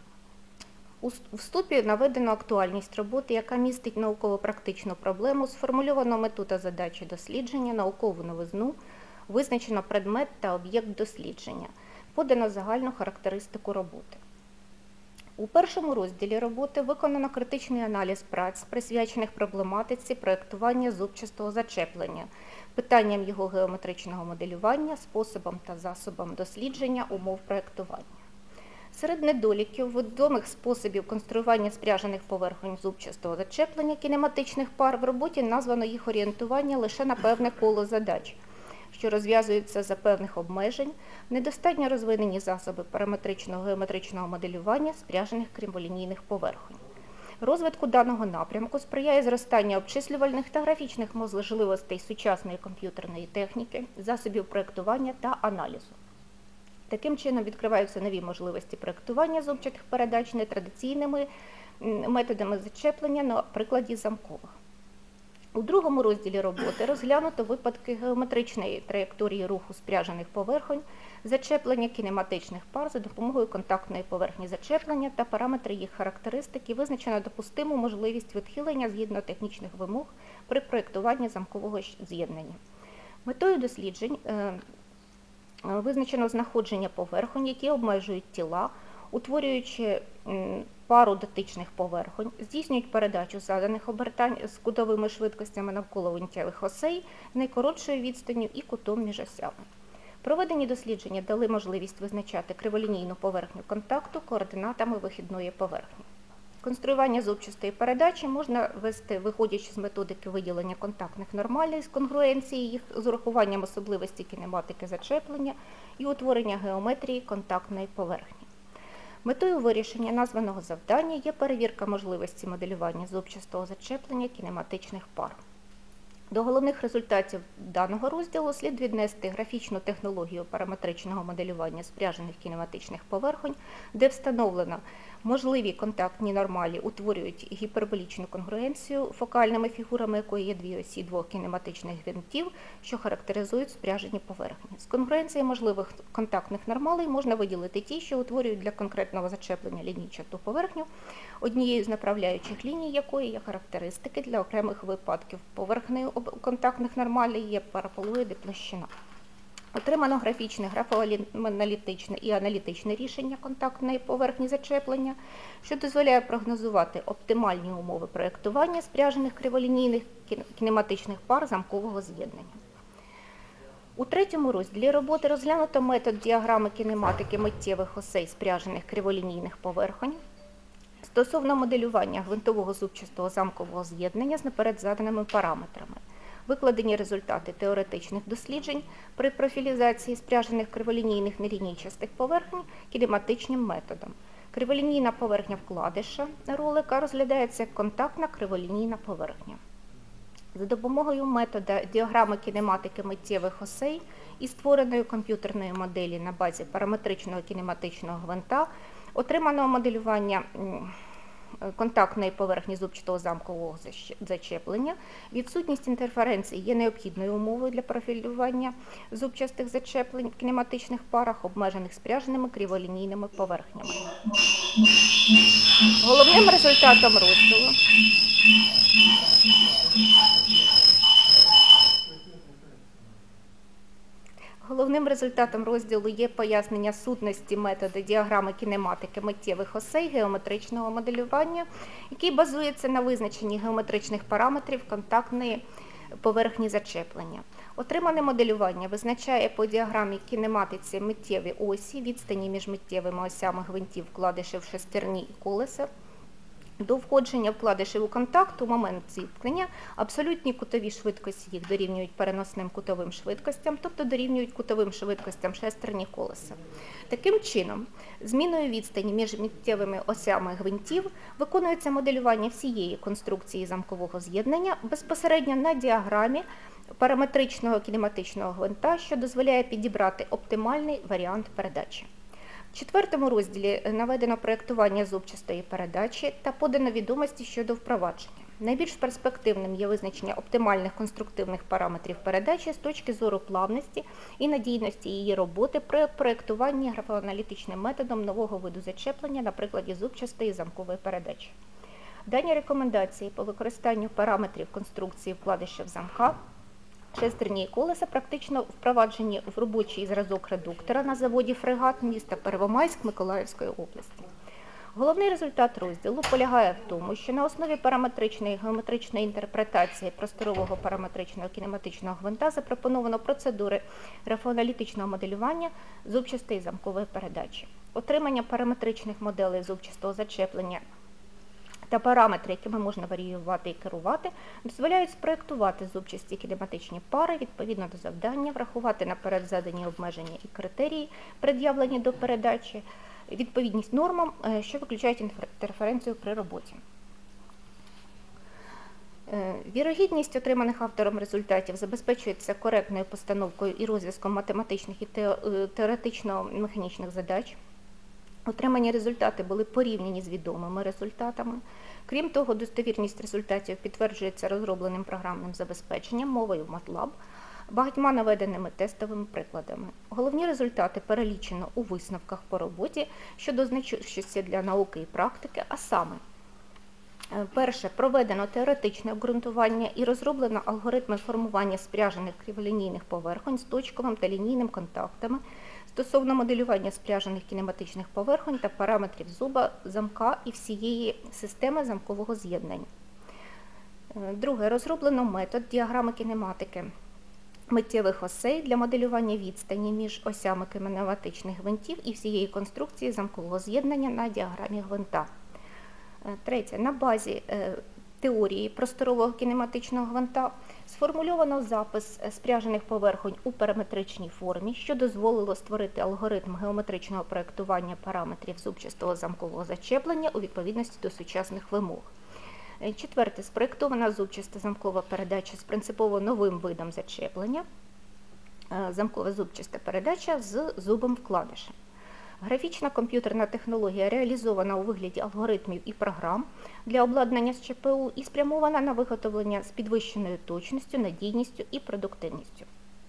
У вступі наведено актуальність роботи, яка містить науково-практичну проблему, сформульовано мету та задачі дослідження, наукову новизну, визначено предмет та об'єкт дослідження, подано загальну характеристику роботи. У першому розділі роботи виконано критичний аналіз праць, присвячених проблематиці проєктування зубчастого зачеплення, питанням його геометричного моделювання, способом та засобом дослідження умов проєктування. Серед недоліків відомих способів конструювання спряжених поверхонь зубчастого зачеплення кінематичних пар в роботі названо їх орієнтування лише на певне коло задач, що розв'язуються за певних обмежень, недостатньо розвинені засоби параметричного геометричного моделювання спряжених криволінійних поверхонь. Розвитку даного напрямку сприяє зростання обчислювальних та графічних можливостей сучасної комп'ютерної техніки, засобів проєктування та аналізу. Таким чином відкриваються нові можливості проєктування зубчатих передач нетрадиційними методами зачеплення на прикладі замкових. У другому розділі роботи розглянуто випадки геометричної траєкторії руху спряжених поверхонь, зачеплення кінематичних пар за допомогою контактної поверхні зачеплення та параметри їх характеристики, визначено допустиму можливість відхилення згідно технічних вимог при проєктуванні замкового з'єднання. Метою досліджень визначено знаходження поверхонь, які обмежують тіла, утворюючи пару дотичних поверхонь, здійснюють передачу заданих обертань з кутовими швидкостями навколо миттєвих осей, найкоротшою відстанню і кутом між осями. Проведені дослідження дали можливість визначати криволінійну поверхню контакту координатами вихідної поверхні. Конструювання зубчастої передачі можна вести, виходячи з методики виділення контактних нормалей з конгруенції їх з урахуванням особливості кінематики зачеплення і утворення геометрії контактної поверхні. Метою вирішення названого завдання є перевірка можливості моделювання зубчастого зачеплення кінематичних пар. До головних результатів даного розділу слід віднести графічну технологію параметричного моделювання спряжених кінематичних поверхонь, де встановлено можливі контактні нормалі утворюють гіперболічну конгруенцію, фокальними фігурами якої є дві осі двох кінематичних гвинтів, що характеризують спряжені поверхні. З конгруенції можливих контактних нормалей можна виділити ті, що утворюють для конкретного зачеплення лінійчату поверхню, однією з направляючих ліній якої є характеристики для окремих випадків. Поверхнею контактних нормалей є параболоїд і площина. Отримано графічне, графоаналітичне і аналітичне рішення контактної поверхні зачеплення, що дозволяє прогнозувати оптимальні умови проєктування спряжених криволінійних кінематичних пар замкового з'єднання. У третьому розділі роботи розглянуто метод діаграми кінематики миттєвих осей спряжених криволінійних поверхонь стосовно моделювання гвинтового зубчастого замкового з'єднання з наперед заданими параметрами. Викладені результати теоретичних досліджень при профілізації спряжених криволінійних нелінійчастих поверхонь кінематичним методом. Криволінійна поверхня вкладиша ролика розглядається як контактна криволінійна поверхня. За допомогою метода діаграми кінематики миттєвих осей і створеної комп'ютерної моделі на базі параметричного кінематичного гвинта отриманого моделювання контактної поверхні зубчатого замкового зачеплення, відсутність інтерференції є необхідною умовою для профілювання зубчастих зачеплень в кінематичних парах, обмежених спряженими криволінійними поверхнями. Головним результатом розділу Головним результатом розділу є пояснення сутності методу діаграми кінематики миттєвих осей геометричного моделювання, який базується на визначенні геометричних параметрів контактної поверхні зачеплення. Отримане моделювання визначає по діаграмі кінематиці миттєві осі, відстані між миттєвими осями гвинтів вкладишів шестерні і колеса, до входження вкладишів у контакт у момент зіткнення абсолютні кутові швидкості їх дорівнюють переносним кутовим швидкостям, тобто дорівнюють кутовим швидкостям шестерні колеса. Таким чином, зміною відстані між миттєвими осями гвинтів виконується моделювання всієї конструкції замкового з'єднання безпосередньо на діаграмі параметричного кінематичного гвинта, що дозволяє підібрати оптимальний варіант передачі. В 4-му розділі наведено проєктування зубчастої передачі та подано відомості щодо впровадження. Найбільш перспективним є визначення оптимальних конструктивних параметрів передачі з точки зору плавності і надійності її роботи при проєктуванні графоаналітичним методом нового виду зачеплення на прикладі зубчастої замкової передачі. Дані рекомендації по використанню параметрів конструкції вкладишів замка шестерні і колеса практично впроваджені в робочий зразок редуктора на заводі «Фрегат» міста Первомайськ Миколаївської області. Головний результат розділу полягає в тому, що на основі параметричної і геометричної інтерпретації просторового параметричного кінематичного гвинта запропоновано процедури графоаналітичного моделювання зубчастої замкової передачі. Отримання параметричних моделей зубчастого зачеплення та параметри, якими можна варіювати і керувати, дозволяють спроєктувати зубчасті кінематичні пари відповідно до завдання, врахувати наперед задані обмеження і критерії, пред'явлені до передачі, відповідність нормам, що виключають інтерференцію при роботі. Вірогідність отриманих автором результатів забезпечується коректною постановкою і розв'язком математичних і теоретично-механічних задач. Отримані результати були порівняні з відомими результатами. Крім того, достовірність результатів підтверджується розробленим програмним забезпеченням мовою MATLAB, багатьма наведеними тестовими прикладами. Головні результати перелічено у висновках по роботі щодо значущості для науки і практики, а саме: перше, проведено теоретичне обґрунтування і розроблено алгоритми формування спряжених криволінійних поверхонь з точковим та лінійним контактами стосовно моделювання спряжених кінематичних поверхонь та параметрів зуба, замка і всієї системи замкового з'єднання. Друге, розроблено метод діаграми кінематики миттєвих осей для моделювання відстані між осями кінематичних гвинтів і всієї конструкції замкового з'єднання на діаграмі гвинта. Третє, на базі теорії просторового кінематичного гвинта сформульовано запис спряжених поверхонь у параметричній формі, що дозволило створити алгоритм геометричного проєктування параметрів зубчастого замкового зачеплення у відповідності до сучасних вимог. Четверте, спроєктована зубчаста замкова передача з принципово новим видом зачеплення, замкова зубчаста передача з зубом вкладишем. Графічна комп'ютерна технологія реалізована у вигляді алгоритмів і програм для обладнання з ЧПУ і спрямована на виготовлення з підвищеною точністю, надійністю і продуктивністю.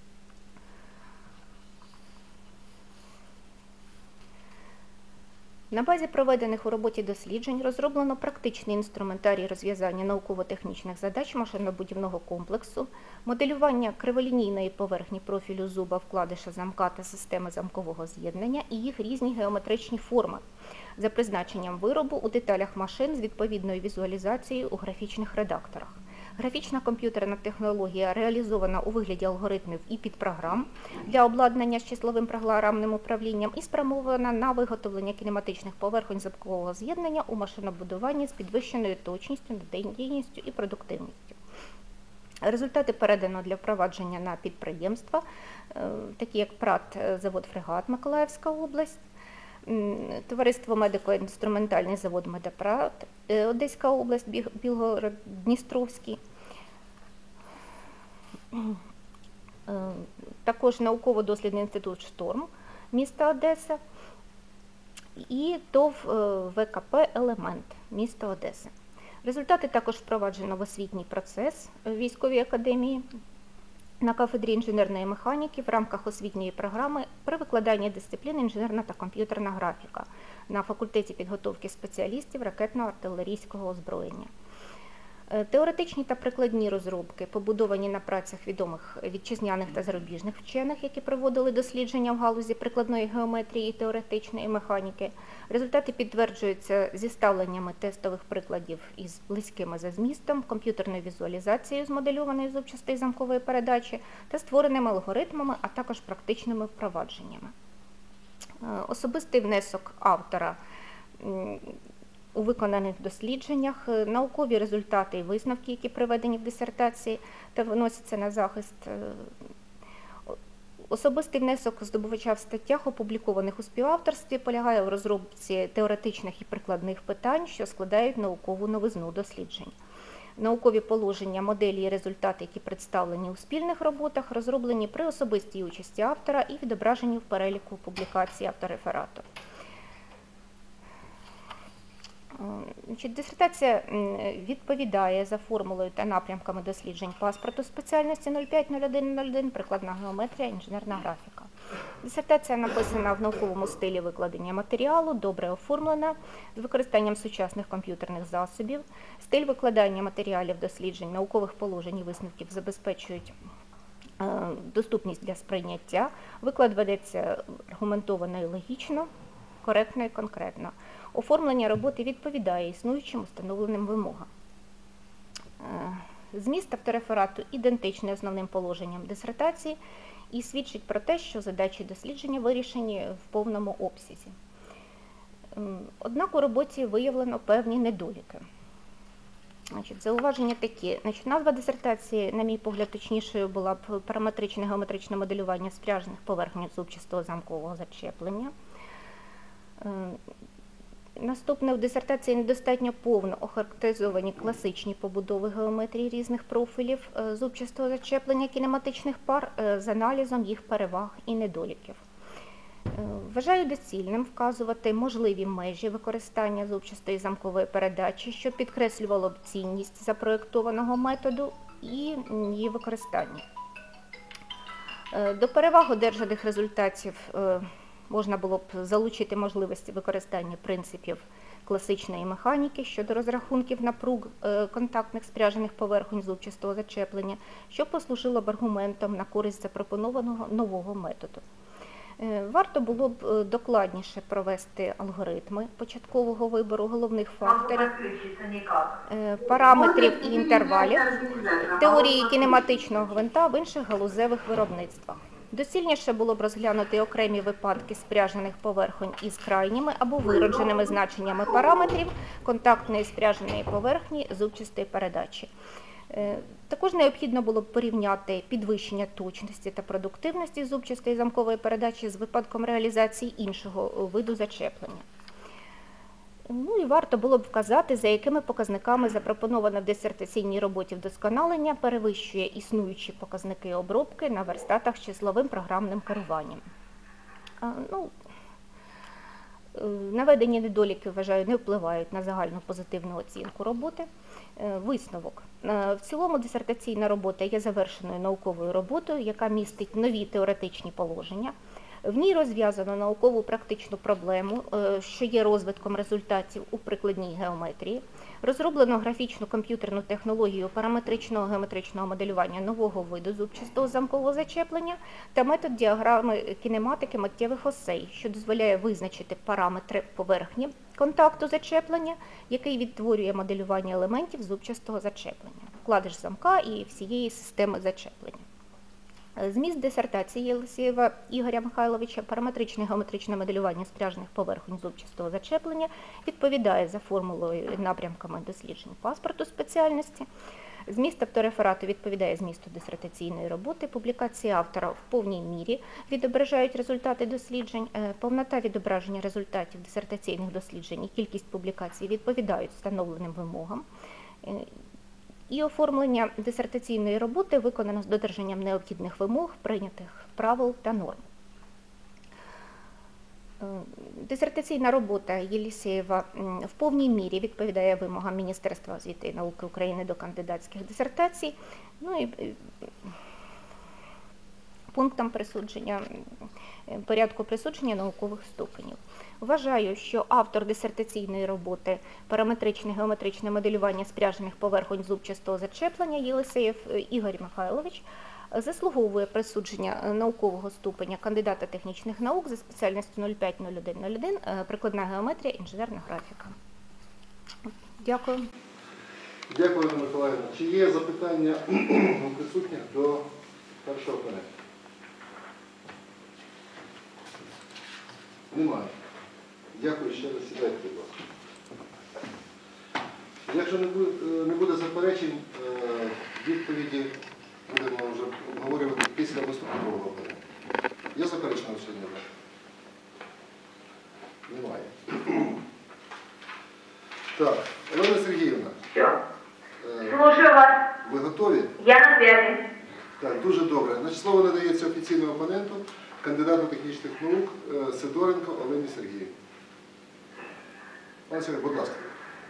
На базі проведених у роботі досліджень розроблено практичний інструментарій розв'язання науково-технічних задач машинобудівного комплексу, моделювання криволінійної поверхні профілю зуба, вкладиша замка та системи замкового з'єднання і їх різні геометричні форми за призначенням виробу у деталях машин з відповідною візуалізацією у графічних редакторах. Графічна комп'ютерна технологія реалізована у вигляді алгоритмів і підпрограм для обладнання з числовим програмним управлінням і спрямована на виготовлення кінематичних поверхонь замкового з'єднання у машинобудуванні з підвищеною точністю, надійністю і продуктивністю. Результати передано для впровадження на підприємства, такі як ПРАТ, завод «Фрегат», Миколаївська область. Товариство медико-інструментальний завод «Медапрат», Одеська область, Білгород-Дністровський. Також науково-дослідний інститут «Шторм» міста Одеса і ТОВ ВКП «Елемент» міста Одеса. Результати також впроваджено в освітній процес в військовій академії на кафедрі інженерної механіки в рамках освітньої програми при викладанні дисциплін інженерна та комп'ютерна графіка на факультеті підготовки спеціалістів ракетно-артилерійського озброєння. Теоретичні та прикладні розробки побудовані на працях відомих вітчизняних та зарубіжних вчених, які проводили дослідження в галузі прикладної геометрії і теоретичної механіки. Результати підтверджуються зіставленнями тестових прикладів із близькими за змістом, комп'ютерною візуалізацією змодельованої зубчастої замкової передачі та створеними алгоритмами, а також практичними впровадженнями. Особистий внесок автора у виконаних дослідженнях, наукові результати і висновки, які приведені в дисертації та виносяться на захист. Особистий внесок здобувача в статтях, опублікованих у співавторстві, полягає в розробці теоретичних і прикладних питань, що складають наукову новизну досліджень. Наукові положення, моделі і результати, які представлені у спільних роботах, розроблені при особистій участі автора і відображені в переліку публікацій автореферату. Дисертація відповідає за формулою та напрямками досліджень паспорту спеціальності 050101 прикладна геометрія, інженерна графіка. Дисертація написана в науковому стилі викладення матеріалу, добре оформлена, з використанням сучасних комп'ютерних засобів. Стиль викладання матеріалів досліджень, наукових положень і висновків забезпечують доступність для сприйняття. Виклад ведеться аргументовано і логічно, коректно і конкретно. Оформлення роботи відповідає існуючим установленим вимогам. Зміст автореферату ідентичний основним положенням дисертації і свідчить про те, що задачі дослідження вирішені в повному обсязі. Однак у роботі виявлено певні недоліки. Зауваження такі. Назва дисертації, на мій погляд, точнішою була б параметричне геометричне моделювання спряжених поверхнів зубчастого замкового зачеплення. Наступне, в дисертації недостатньо повно охарактеризовані класичні побудови геометрії різних профілів зубчастого зачеплення кінематичних пар з аналізом їх переваг і недоліків. Вважаю доцільним вказувати можливі межі використання зубчастої замкової передачі, що підкреслювало б цінність запроєктованого методу і її використання. До переваг одержаних результатів можна було б залучити можливості використання принципів класичної механіки щодо розрахунків напруг контактних спряжених поверхонь зубчастого зачеплення, що послужило б аргументом на користь запропонованого нового методу. Варто було б докладніше провести алгоритми початкового вибору головних факторів, параметрів і інтервалів, теорії кінематичного гвинта в інших галузевих виробництвах. Доцільніше було б розглянути окремі випадки спряжених поверхонь із крайніми або виродженими значеннями параметрів контактної спряженої поверхні зубчастої передачі. Також необхідно було б порівняти підвищення точності та продуктивності зубчастої замкової передачі з випадком реалізації іншого виду зачеплення. Ну і варто було б вказати, за якими показниками запропоноване в дисертаційній роботі вдосконалення перевищує існуючі показники обробки на верстатах з числовим програмним керуванням. Наведені недоліки, вважаю, не впливають на загальну позитивну оцінку роботи. Висновок. В цілому дисертаційна робота є завершеною науковою роботою, яка містить нові теоретичні положення. В ній розв'язано наукову практичну проблему, що є розвитком результатів у прикладній геометрії. Розроблено графічну комп'ютерну технологію параметричного геометричного моделювання нового виду зубчастого замкового зачеплення та метод діаграми кінематики миттєвих осей, що дозволяє визначити параметри поверхні контакту зачеплення, який відтворює моделювання елементів зубчастого зачеплення, вкладиш замка і всієї системи зачеплення. Зміст дисертації Єлисєєва Ігоря Михайловича «Параметричне геометричне моделювання спряжених поверхонь зубчастого зачеплення» відповідає за формулою і напрямками досліджень паспорту спеціальності. Зміст автореферату відповідає змісту дисертаційної роботи. Публікації автора в повній мірі відображають результати досліджень. Повнота відображення результатів дисертаційних досліджень і кількість публікацій відповідають встановленим вимогам. І оформлення дисертаційної роботи виконано з додержанням необхідних вимог, прийнятих правил та норм. Дисертаційна робота Єлісєєва в повній мірі відповідає вимогам Міністерства освіти і науки України до кандидатських дисертацій, ну і пунктам присудження, порядку присудження наукових ступенів. Вважаю, що автор дисертаційної роботи «Параметричне геометричне моделювання спряжених поверхонь зубчастого зачеплення» Єлісєєв Ігор Михайлович заслуговує присудження наукового ступеня кандидата технічних наук за спеціальністю 050101 прикладна геометрія, інженерна графіка. Дякую. Дякую, Ірина Миколаївна. Чи є запитання у присутніх до першого панелю? Немає. Дякую, ще раз сідайте, будь ласка. Якщо не буде заперечень, відповіді будемо вже обговорювати після виступу другого панелю. Є заперечення сьогодні? Немає. Так, Олена Сергіївна. Все. Слушаю вас. Ви готові? Я на связи. Так, дуже добре. Значить, слово надається офіційному опоненту, кандидату технічних наук Сидоренко Олені Сергіївні. Олена Сергіївна, будь ласка.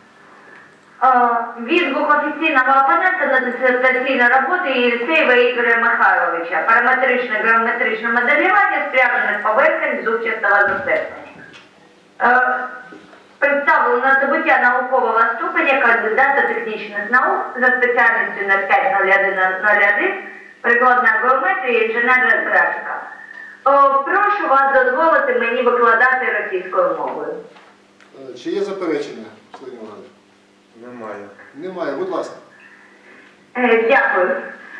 Відгук офіційного опонента на дисертаційну роботу Єлісєєва Ігоря Михайловича «Параметричне геометричне моделювання спряжених поверхонь зубчастого зачеплення». Представлено здобуття наукового ступеня кандидата технічних наук за спеціальністю 050101 прикладна геометрія і інженерна графіка. Прошу вас дозволити мені викладати російською мовою. Чи є заперечення, членів ради? Немає. Немає, будь ласка. Дякую.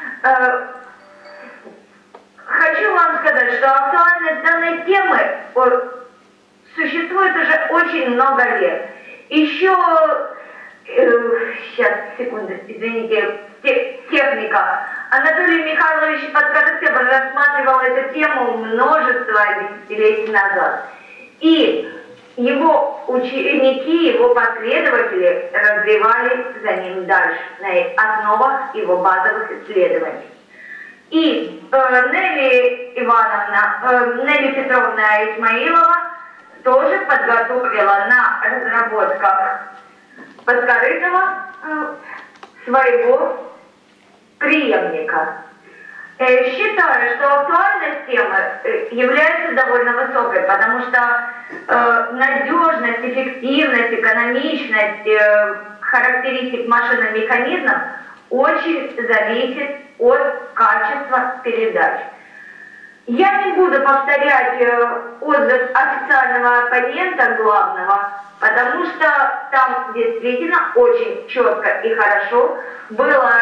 Хочу вам сказать, что актуальность данной темы существует уже очень много лет. Еще, сейчас, секунду, извините, техника. Анатолий Михайлович Подкорытов рассматривал эту тему множество десятилетий назад. И его ученики, его последователи развивали за ним дальше на основах его базовых исследований. И Нелли Петровна Исмаилова тоже подготовила на разработках Подкорытова своего преемника. Считаю, что актуальность темы является довольно высокой, потому что надежность, эффективность, экономичность характеристик машин и механизмов очень зависит от качества передач. Я не буду повторять отзыв официального оппонента главного, потому что там действительно очень четко и хорошо было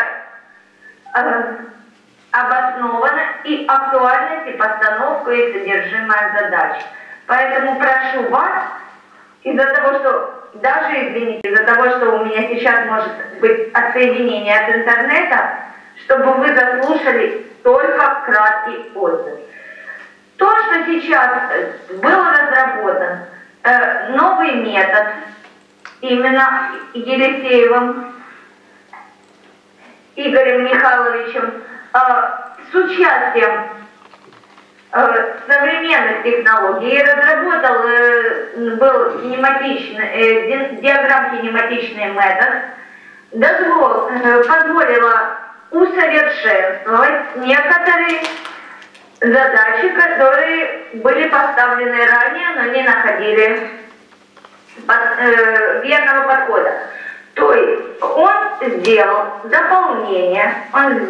обоснована и актуальность, и постановка, и содержимое задач. Поэтому прошу вас, из-за того, что, даже извините, из-за того, что у меня сейчас может быть отсоединение от интернета, чтобы вы заслушали только краткий отзыв. То, что сейчас был разработан новый метод, именно Єлісєєвим Игорем Михайловичем, с участием современных технологий, разработал был диаграмм-кинематичный метод, позволило усовершенствовать некоторые задачи, которые были поставлены ранее, но не находили верного подхода. То есть он сделал дополнение, он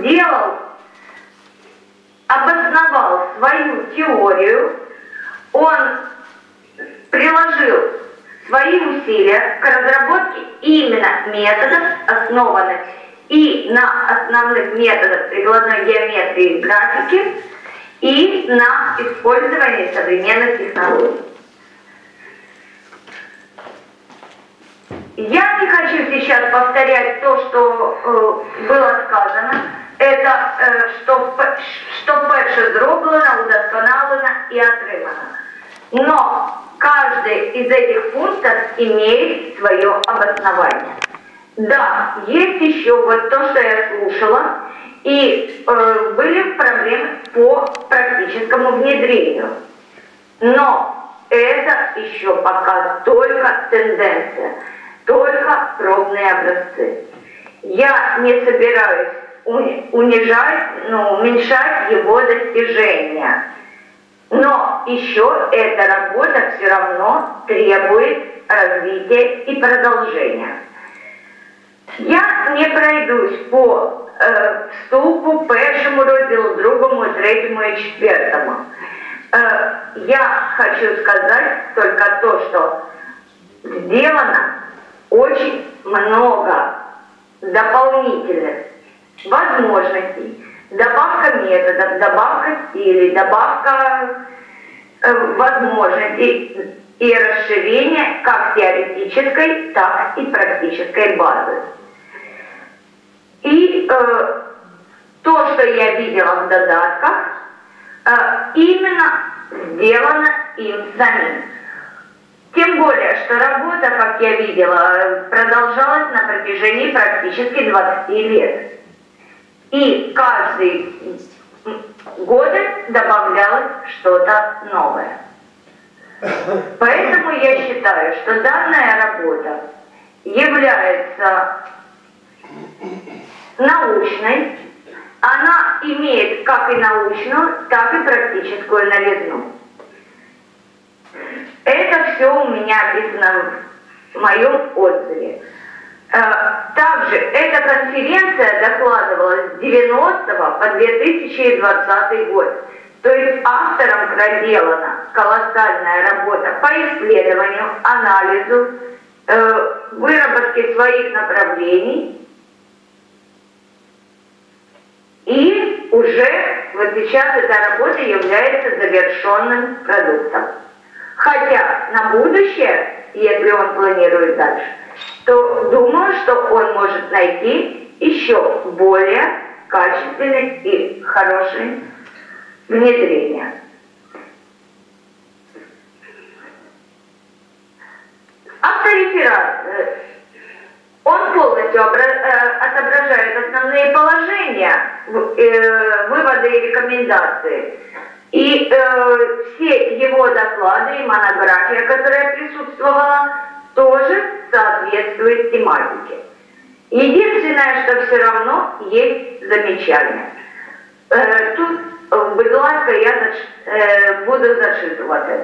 обосновал свою теорию, он приложил свои усилия к разработке именно методов, основанных и на основных методах прикладной геометрии и графики, и на использовании современных технологий. Я не хочу сейчас повторять то, что было сказано. Это что перше зроблено, удосконалено и отримано. Но каждый из этих пунктов имеет свое обоснование. Да, есть еще вот то, что я слушала, и были проблемы по практическому внедрению. Но это еще пока только тенденция, только пробные образцы. Я не собираюсь уменьшать его достижения. Но еще эта работа все равно требует развития и продолжения. Я не пройдусь по вступу, першому розділу, другому, третьему и четвертому. Я хочу сказать только то, что сделано очень много дополнительных возможностей, добавка методов, добавка стилей, добавка возможностей и расширение как теоретической, так и практической базы. И то, что я видела в додатках, именно сделано им самим. Тем более, что работа, как я видела, продолжалась на протяжении практически 20 лет. И каждый год добавлялось что-то новое. Поэтому я считаю, что данная работа является научной. Она имеет как и научную, так и практическую новизну. Это все у меня описано в моем отзыве. Также эта конференция докладывалась с 90 по 2020 год. То есть автором проделана колоссальная работа по исследованию, анализу, выработке своих направлений. И уже вот сейчас эта работа является завершенным продуктом. Хотя на будущее, если он планирует дальше, то думаю, что он может найти еще более качественные и хорошие внедрения. Автореферат. Он полностью отображает основные положения, выводы и рекомендации. И все его доклады и монография, которая присутствовала, тоже соответствует тематике. Единственное, что все равно есть замечание. Тут, будь ласка, я буду зачитувати.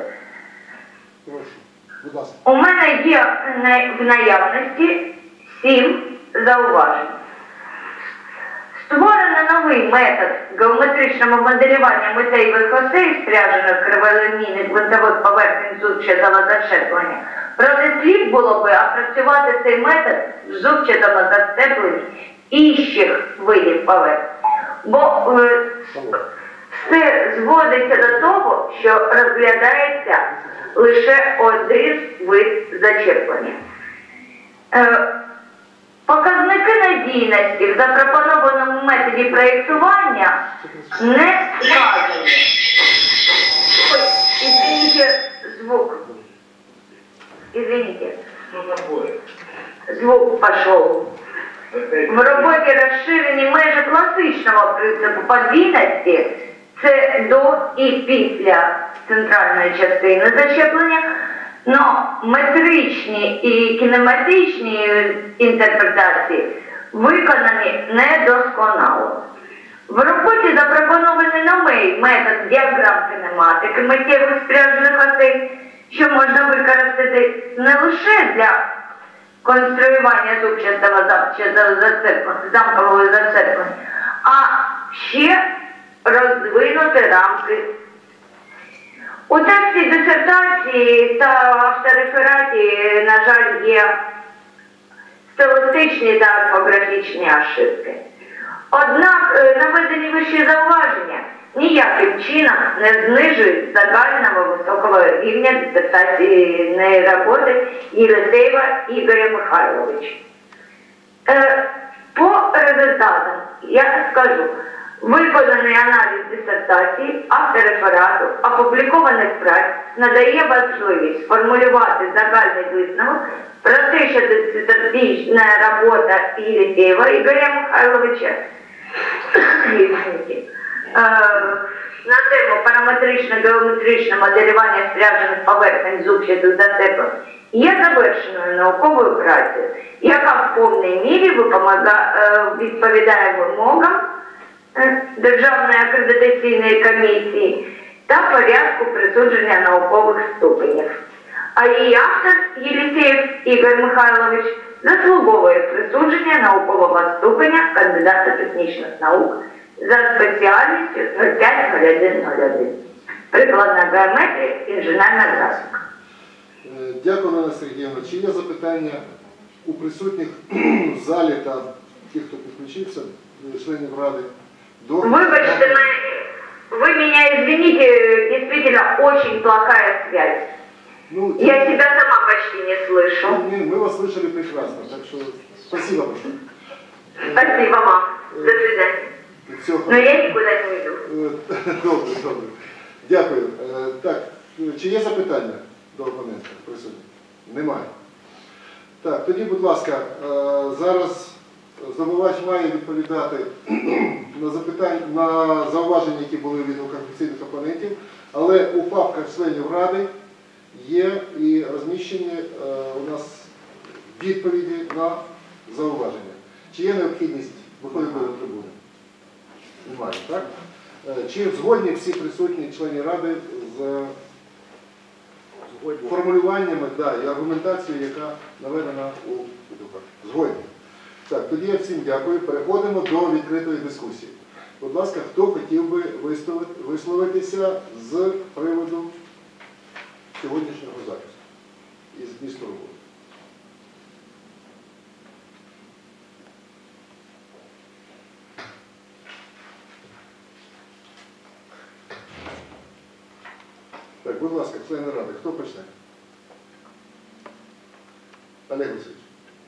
У мене є в наявності 7 зауважень. Створено новий метод геометричного моделювання метеєвих осей, спряжених криволінійних ґрунтових поверхень зубчатого зачеплення. Проте слід було би опрацювати цей метод в зубчатому зацепленні інших видів поверхень. Бо все зводиться до того, що розглядається лише один вид зачеплення. Показники надійності в запропонованому методі проєктування не вказані. Ой, извините, звук. Извините. Звук пошел. В роботі розширені межі класичного принципу подвійності, це до і після центральної частини зачеплення, но метричні і кінематичні інтерпретації виконані недосконало. В роботі запропонований новий метод діаграм кінематики миттєвих спряжених осей, що можна використати не лише для конструювання зубчастого замкового зацеплення, а ще роздвинути рамки. У тексті дисертації та авторефераті, на жаль, є стилістичні та орфографічні ошибки. Однак наведені вищі зауваження ніяким чином не знижують загального високого рівня дисертаційної роботи Єлисеєва Ігоря Михайловича. По результатам я скажу, виконаний аналіз дисертації, автореферату, опублікованих праць надає можливість сформулювати загальний висновок про те, що дисертаційна робота Єлисеєва Ігоря Михайловича на тему параметрично-геометричне моделювання спряжених поверхень зубчастих зацепів є завершеною науковою працею, яка в повній мірі відповідає вимогам Державної акредитаційної комісії та порядку присудження наукових ступенів. А її автор Єлисеєв Ігор Михайлович заслуговує присудження наукового ступеня кандидата технічних наук за спеціальністю 050101. Прикладна геометрія, інженерна графіка. Дякую, Олена Сергіївна. Чи є запитання у присутніх в залі та тих, хто підключився, членів Ради? Вибачте, вы меня извините, действительно очень плохая связь. Ну, я себя сама почти не слышу. Мы вас слышали прекрасно, так что спасибо большое. Спасибо вам. До свидания. Но я никуда не иду. Добре, добре. Дякую. Так, чи є запитання до опонента присутніх? Немає. Так, тоді, будь ласка, зараз здобувач має відповідати на запитання, на зауваження, які були від конституційних опонентів, але у папках членів Ради є і розміщені у нас відповіді на зауваження. Чи є необхідність виходити до трибуни? Немає, так? Чи згодні всі присутні члени Ради з формулюваннями і аргументацією, яка наведена у відгуках? Згодні. Так, тоді я всім дякую. Переходимо до відкритої дискусії. Будь ласка, хто хотів би висловитися з приводу сьогоднішнього запису із міста роботи? Так, будь ласка, члени Ради, хто почне? Олег Васильович.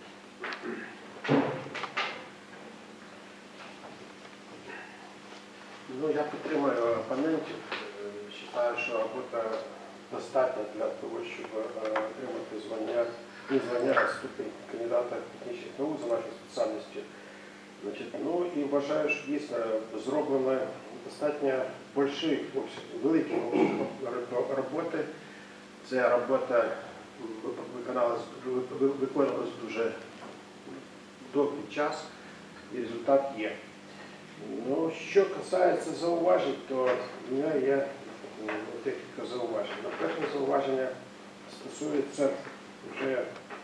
Ну, я підтримую опонентів. Вважаю, що робота достатня для того, щоб отримати звання, не звання, а ступінь кандидата технічних наук за нашою спеціальністю. Ну і вважаю, що дійсно зроблено достатньо великі роботи. Ця робота виконувалась дуже довгий час і результат є. Ну, що касається зауважень, то в мене є декілька зауважень. Перше зауваження стосується вже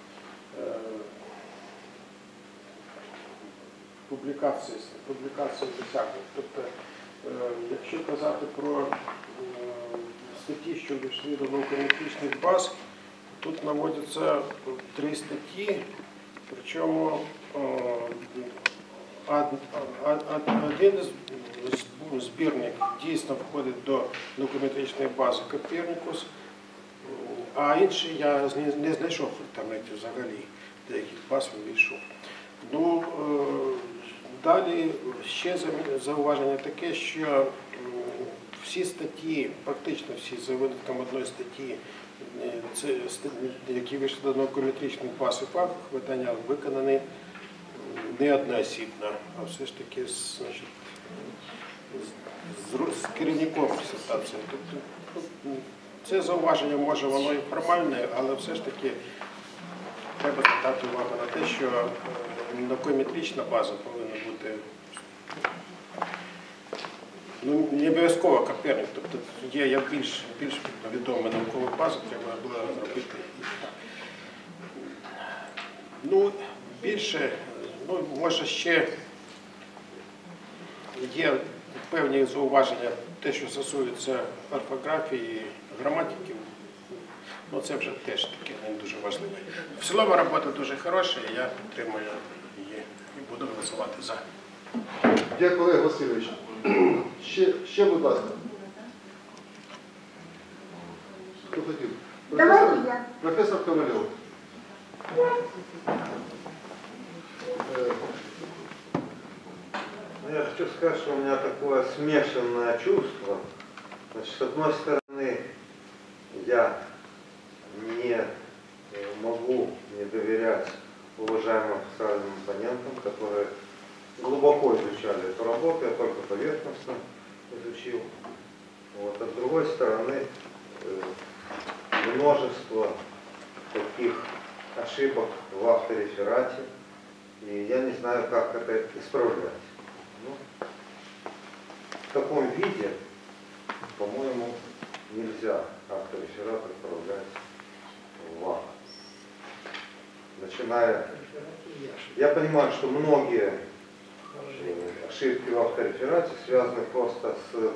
публікації досягнень. Тобто, якщо казати про статті, що війшли до наукометричних баз, тут наводяться 3 статті, причому один збірник дійсно входить до наукометричної бази Копернікус, а інший я не знайшов в інтернеті взагалі, деяких баз він війшов. Ну, далі ще зауваження таке, що всі статті, практично всі за винятком одної статті, які вийшли до наукометричних баз і фактів, видання виконані не одноосібно, а все ж таки з керівником дисертації. Тобто, це зауваження, може, воно і формальне, але все ж таки треба звертати увагу на те, що наукометрична база повинна бути, ну, не обов'язково Коперник, тобто є більш відома наукова база, треба було зробити і так. Ну, більше, ну, може, ще є певні зауваження, те, що стосується орфографії, граматики, ну, це вже теж таке не дуже важливе. В цілому робота дуже хороша, і я підтримую її і буду голосувати за. Дякую, Олег Васильович. Ще, будь ласка. Хто хотів? Давайте я. Професор Ковальов. Я хочу сказать, что у меня такое смешанное чувство. Значит, с одной стороны, я не могу не доверять уважаемым официальным оппонентам, которые глубоко изучали эту работу, я только поверхностно изучил. Вот. А с другой стороны, множество таких ошибок в автореферате, и я не знаю, как это исправлять. Ну, в таком виде, по-моему, нельзя автореферат отправлять в акт. Начиная... Я понимаю, что многие ошибки в автореферате связаны просто с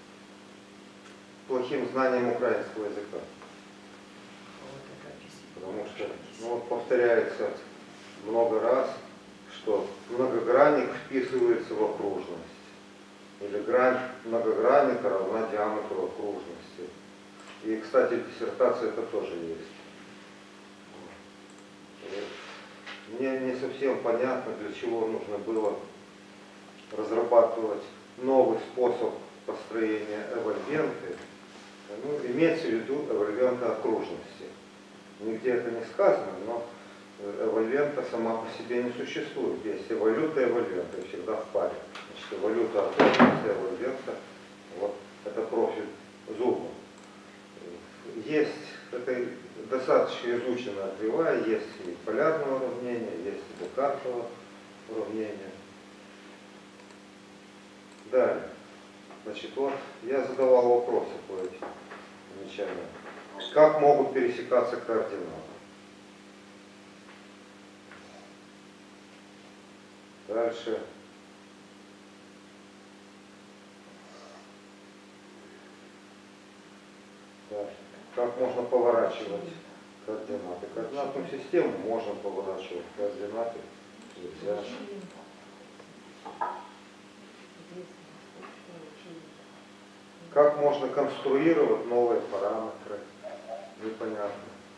плохим знанием украинского языка. Потому что вот повторяется много раз, что многогранник вписывается в окружность. Или грань многогранника равна диаметру окружности. И, кстати, в диссертации это тоже есть. Мне не совсем понятно, для чего нужно было разрабатывать новый способ построения эвольвенты. Ну, имеется в виду эвольвента окружности. Нигде это не сказано, но эвольвента сама по себе не существует. Есть эволюта и эвольвента, и всегда в паре. Значит, эволюта окружности, эвольвента, вот это профиль зуба. Есть, это достаточно изученная кривая, есть и полярное уравнение, есть и Декартово уравнение. Далее. Значит, вот я задавал вопросы по этим замечаниям. Как могут пересекаться координаты? Дальше. Так. Как можно поворачивать координаты? Координатную систему можно поворачивать, координаты нельзя. Как можно конструировать новые параметры? Непонятно.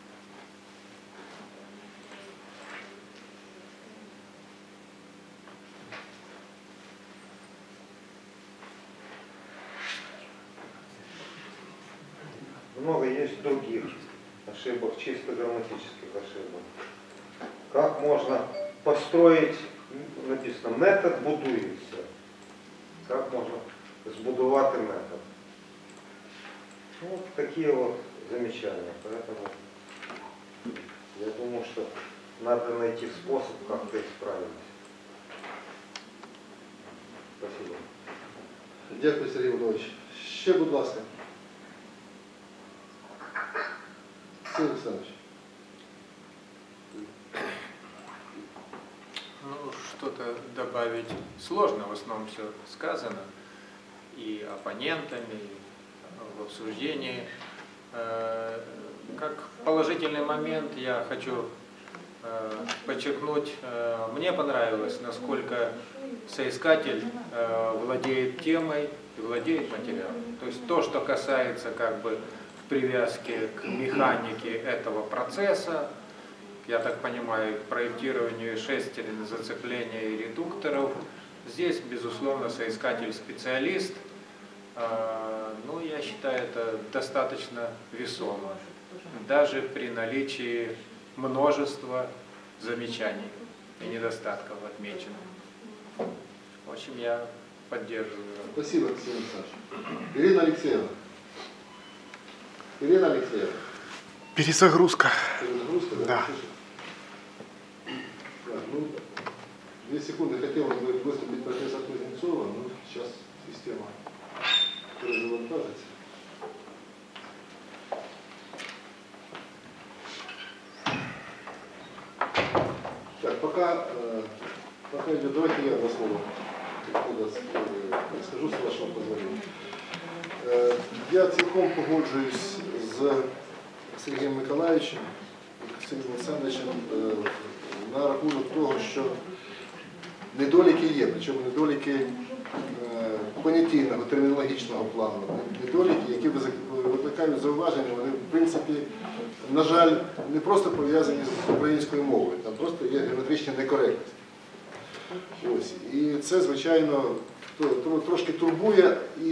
Много есть других ошибок, чисто грамматических ошибок. Как можно построить, написано, метод будується. Как можно збудувати метод? Ну, вот такие вот замечания. Поэтому я думаю, что надо найти способ как-то исправить. Спасибо. Дякую, Сергій Володимирович. Ще, будь ласка. Сергій Олександрович. Ну, что-то добавить сложно, в основном все сказано и оппонентами, и в обсуждении. Как положительный момент я хочу подчеркнуть, мне понравилось, насколько соискатель владеет темой и владеет материалом. То есть то, что касается как бы привязки к механике этого процесса, я так понимаю, к проектированию шестерен, зацепления и редукторов, здесь, безусловно, соискатель специалист. Ну, я считаю, это достаточно весомо, даже при наличии множества замечаний и недостатков отмеченных. В общем, я поддерживаю. Спасибо, Сергей Александрович. Ирина Алексеевна. Ирина Алексеевна. Перезагрузка. Перезагрузка, да? Да. Так, ну, 2 секунды. Хотела бы выступить профессор Кузнецова, но сейчас система перезавантажится. Так, пока идет, давайте я два слова скажу, с вашего позволения. Я цілком погоджуюсь з Сергієм Миколаївичем і Сергієм Олександровичем на рахунок того, що недоліки є, причому недоліки понятійного, термінологічного плану недоліки, які викликають зауваження, вони, в принципі, на жаль, не просто пов'язані з українською мовою, там просто є геометричні некоректності. Ось. І це, звичайно, трошки турбує і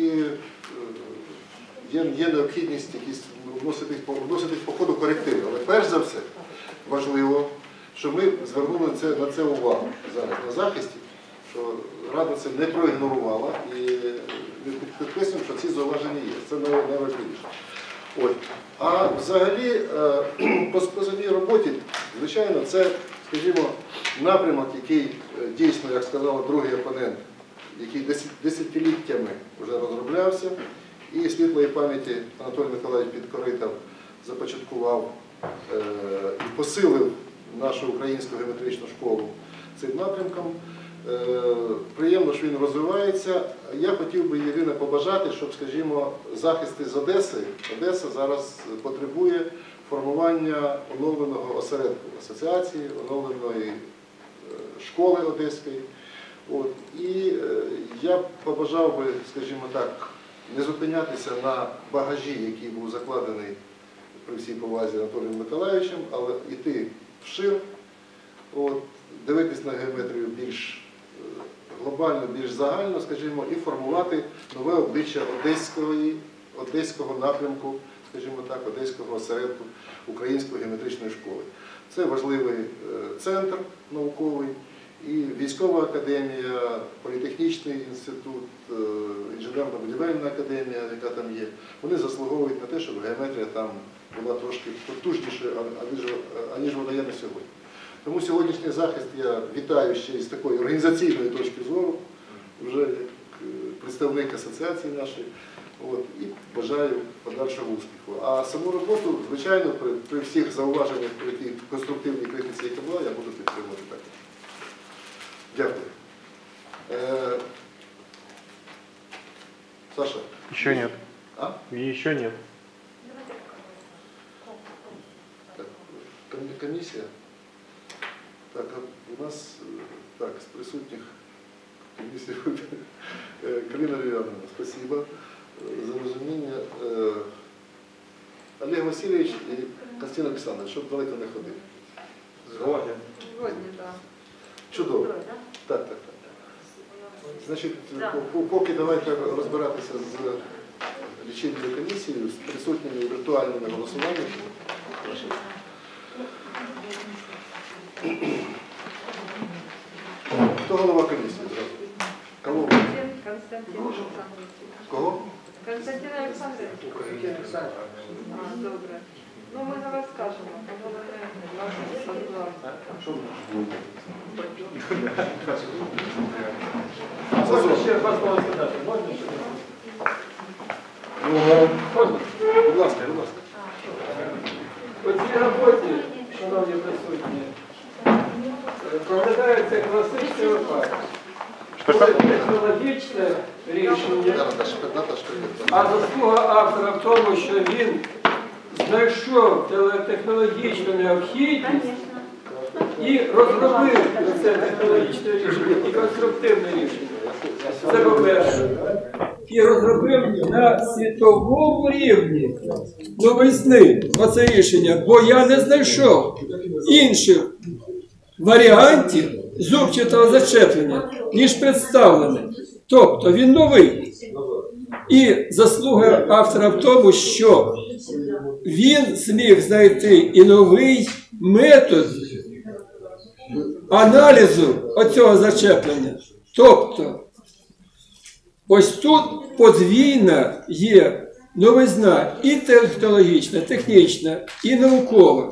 є необхідність якісь вносити по ходу корективи. Але перш за все важливо, що ми звернули на це увагу зараз на захисті, що Рада це не проігнорувала і підкреслюємо, що ці зауваження є. Це найважливіше. А взагалі, по самій роботі, звичайно, це, скажімо, напрямок, який дійсно, як сказав другий опонент, який десятиліттями вже розроблявся, і світлої пам'яті Анатолій Миколаївич Підкоритов започаткував і посилив нашу українську геометричну школу цим напрямком. Приємно, що він розвивається. Я хотів би єдине побажати, щоб, скажімо, захисти з Одеси, Одеса зараз потребує формування оновленого осередку асоціації, оновленої школи одеської. І я побажав би, скажімо так, не зупинятися на багажі, який був закладений при всій повазі Анатолієм Миколаївичем, але йти вшир, дивитись на геометрію більш глобально, більш загально, скажімо, і формувати нове обличчя одеського напрямку, скажімо так, одеського осередку Української геометричної школи. Це важливий центр науковий, і військова академія, політехнічний інститут, інженерно-будівельна академія, яка там є, вони заслуговують на те, щоб геометрія там була трошки потужніша, аніж вона є на сьогодні. Тому сьогоднішній захист я вітаю ще із такої організаційної точки зору, вже як представник асоціації нашої, і бажаю подальшого успіху. А саму роботу, звичайно, при всіх зауваженнях, при тій конструктивній критиці, яка була, я буду підтримувати так. Дякую. Саша? Еще нет. А? Еще нет. Так, комиссия. Так, у нас так, з присутніх комісії Карина Львівна, спасибо за розуміння. Олег Васильович і Константин Олександрович, щоб далеко не ходив. Згоден. Згодні, так. Чудово. Так. Значить, поки давайте розбиратися з лічильною комісією, з присутніми віртуальними голосуваннями. Хто голова комісії зразу? Кого? Константин Олександрович. Кого? Константин Олександрович. А, добре. Ну, ми на вас скажемо. Можна ще два слова сказати? Можна ще? Можна? Будь ласка, будь ласка. У цій роботі, шановні присутні, проглядається класичний випадок. Технологічне рішення, а заслуга автора в тому, що він знайшов технологічну необхідність і розробив це технологічне рішення і конструктивне рішення. Це по-перше. І розробив на світовому рівні новизни оце рішення, бо я не знайшов інших варіантів зубчатого зачеплення, ніж представлене. Тобто він новий. І заслуга автора в тому, що він зміг знайти і новий метод аналізу оцього зачеплення. Тобто, ось тут подвійна є новизна і технологічна, технічна, і наукова.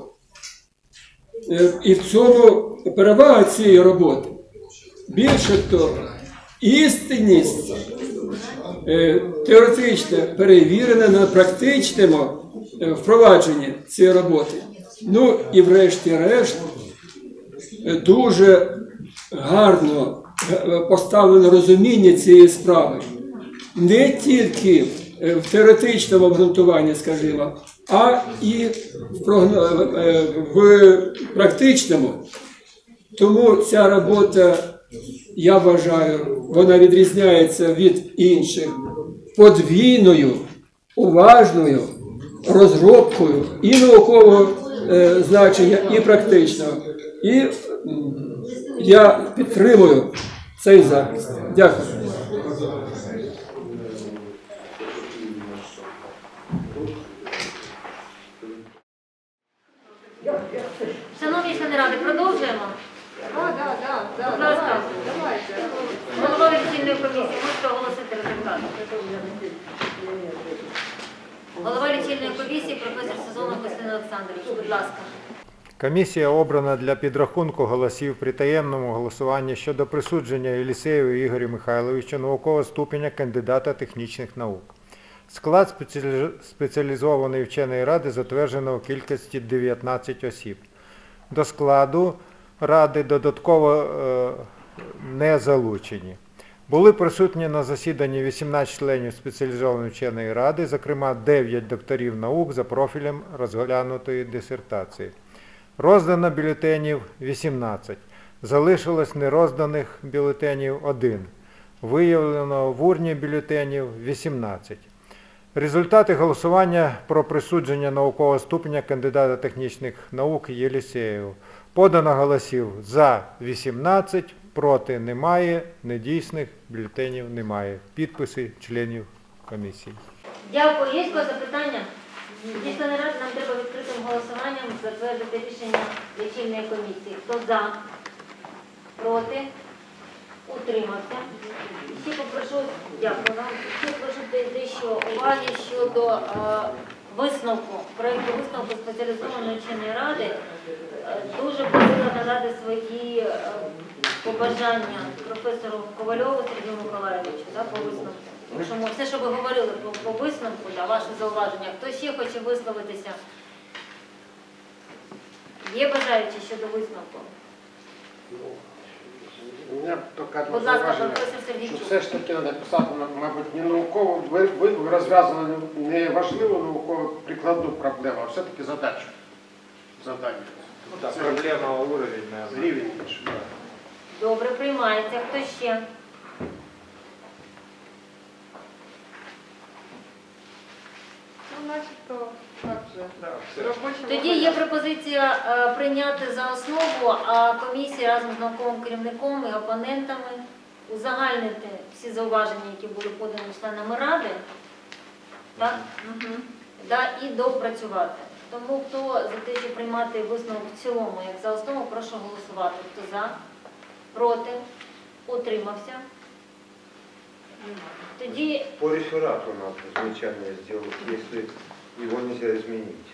І в цьому перевага цієї роботи. Більше того, істинність теоретично перевірена на практичному впровадженні цієї роботи. Ну і врешті-решт дуже гарно поставлено розуміння цієї справи. Не тільки в теоретичному обґрунтуванні, скажімо, а і в практичному. Тому ця робота я вважаю, вона відрізняється від інших подвійною, уважною розробкою і наукового значення, і практичного. І я підтримую цей захист. Дякую. Шановні члени ради, продовжуємо. Будь ласка, голова лічильної комісії, можете оголосити результат. Голова лічильної комісії, професор Сазонов Костянтин Олександрович, будь ласка. Комісія обрана для підрахунку голосів при таємному голосуванні щодо присудження Єлісєєву Ігорю Михайловичу наукового ступеня кандидата технічних наук. Склад спеціалізованої вченої ради затверджено у кількості 19 осіб. До складу ради додатково не залучені. Були присутні на засіданні 18 членів спеціалізованої вченої ради, зокрема 9 докторів наук за профілем розглянутої дисертації. Роздано бюлетенів 18. Залишилось нерозданих бюлетенів 1. Виявлено в урні бюлетенів 18. Результати голосування про присудження наукового ступеня кандидата технічних наук Єлісєєву. Подано голосів за 18, проти немає, недійсних бюлетенів немає. Підписи членів комісії. Дякую. Є якісь запитання? Члени ради, нам треба відкритим голосуванням затвердити рішення лічильної комісії. Хто за? Проти? Утримався? Всі попрошу, дякую вам, всі прошу дещо уваги щодо висновку, проєкту висновку спеціалізованої вченої ради. Дуже просила надати свої побажання професору Ковальову Сергію Миколаївичу по висновку. Якщо ми все, що ви говорили по висновку, ваші зауваження, хто ще хоче висловитися? Є бажаючі щодо висновку? У мене тільки одне Будь ласка, зауваження, професор Сергійчук. що все ж таки написати, мабуть, не науково, ви розв'язали не важливу наукову прикладну проблему, а все-таки задачу. Завдання. Ну, так, проблема уровень, наверное. Рівень більше. Добре, приймається. Хто ще? Ну, начебто, так же. Тоді є пропозиція прийняти за основу, а комісія разом з науковим керівником і опонентами узагальнити всі зауваження, які були подані членами ради, так? І доопрацювати. Тому хто за те, щоб приймати висновок в цілому, як за основу, прошу голосувати. Хто за? Проти? Утримався? Тоді... По реферату надо замечание сделать, если его нельзя изменить.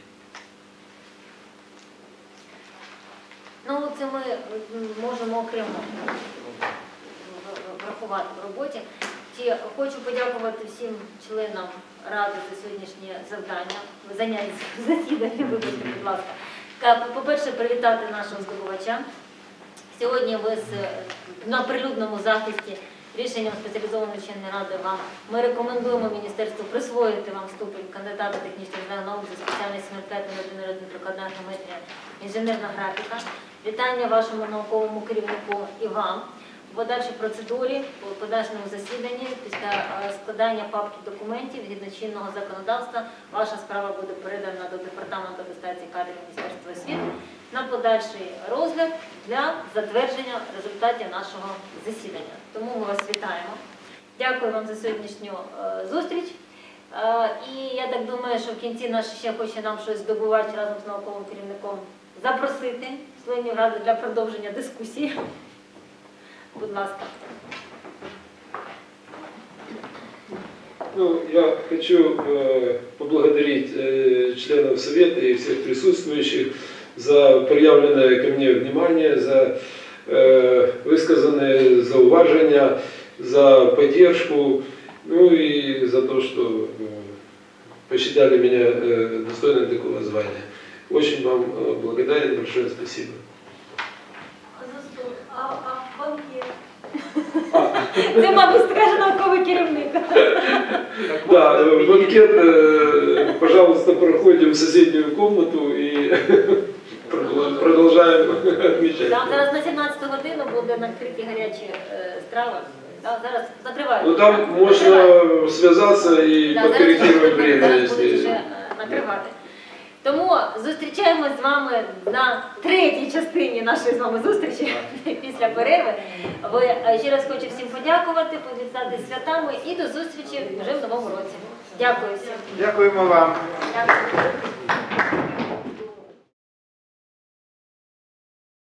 Ну, це ми можемо окремо врахувати в роботі. Хочу подякувати всім членам ради за сьогоднішнє засідання, вибачте, будь ласка. По-перше, привітати нашого здобувача. Сьогодні ви на прилюдному захисті рішенням спеціалізованої вченої ради ми рекомендуємо міністерству присвоїти вам ступінь кандидата технічних наук за спеціальністю 05-01 прикладна геометрія, інженерна графіка. Вітання вашому науковому керівнику і вам. В подальшій процедурі, у подальшому засіданні, після складання папки документів згідно чинного законодавства, ваша справа буде передана до Департаменту атестації кадрів Міністерства освіти на подальший розгляд для затвердження результатів нашого засідання. Тому ми вас вітаємо. Дякую вам за сьогоднішню зустріч. І я так думаю, що в кінці наш ще хоче нам щось здобувати разом з науковим керівником, запросити членів ради для продовження дискусії. Будь ласка. Ну, я хочу поблагодарить членов Совета и всех присутствующих за проявленное ко мне внимание, за высказанные зауважения, за поддержку, ну и за то, что посчитали меня достойным такого звания. Очень вам благодарен, большое спасибо. Це, мабуть, скаже науковий керівник. Да, банкет, пожалуйста, проходим в соседнюю комнату и продолжим. продовжуємо відмічати. Там зараз на 17 годину буде накриті гарячі страви. Зараз закривають. Ну там можна зв'язатися і Да, покорректировать время, зараз будуть якщо. вже накривати. Тому зустрічаємось з вами на третій частині нашої з вами зустрічі після перерви. Ще раз хочу всім подякувати, повітати святами і до зустрічі вже в новому році. Дякую всім. Дякуємо вам. Дякую.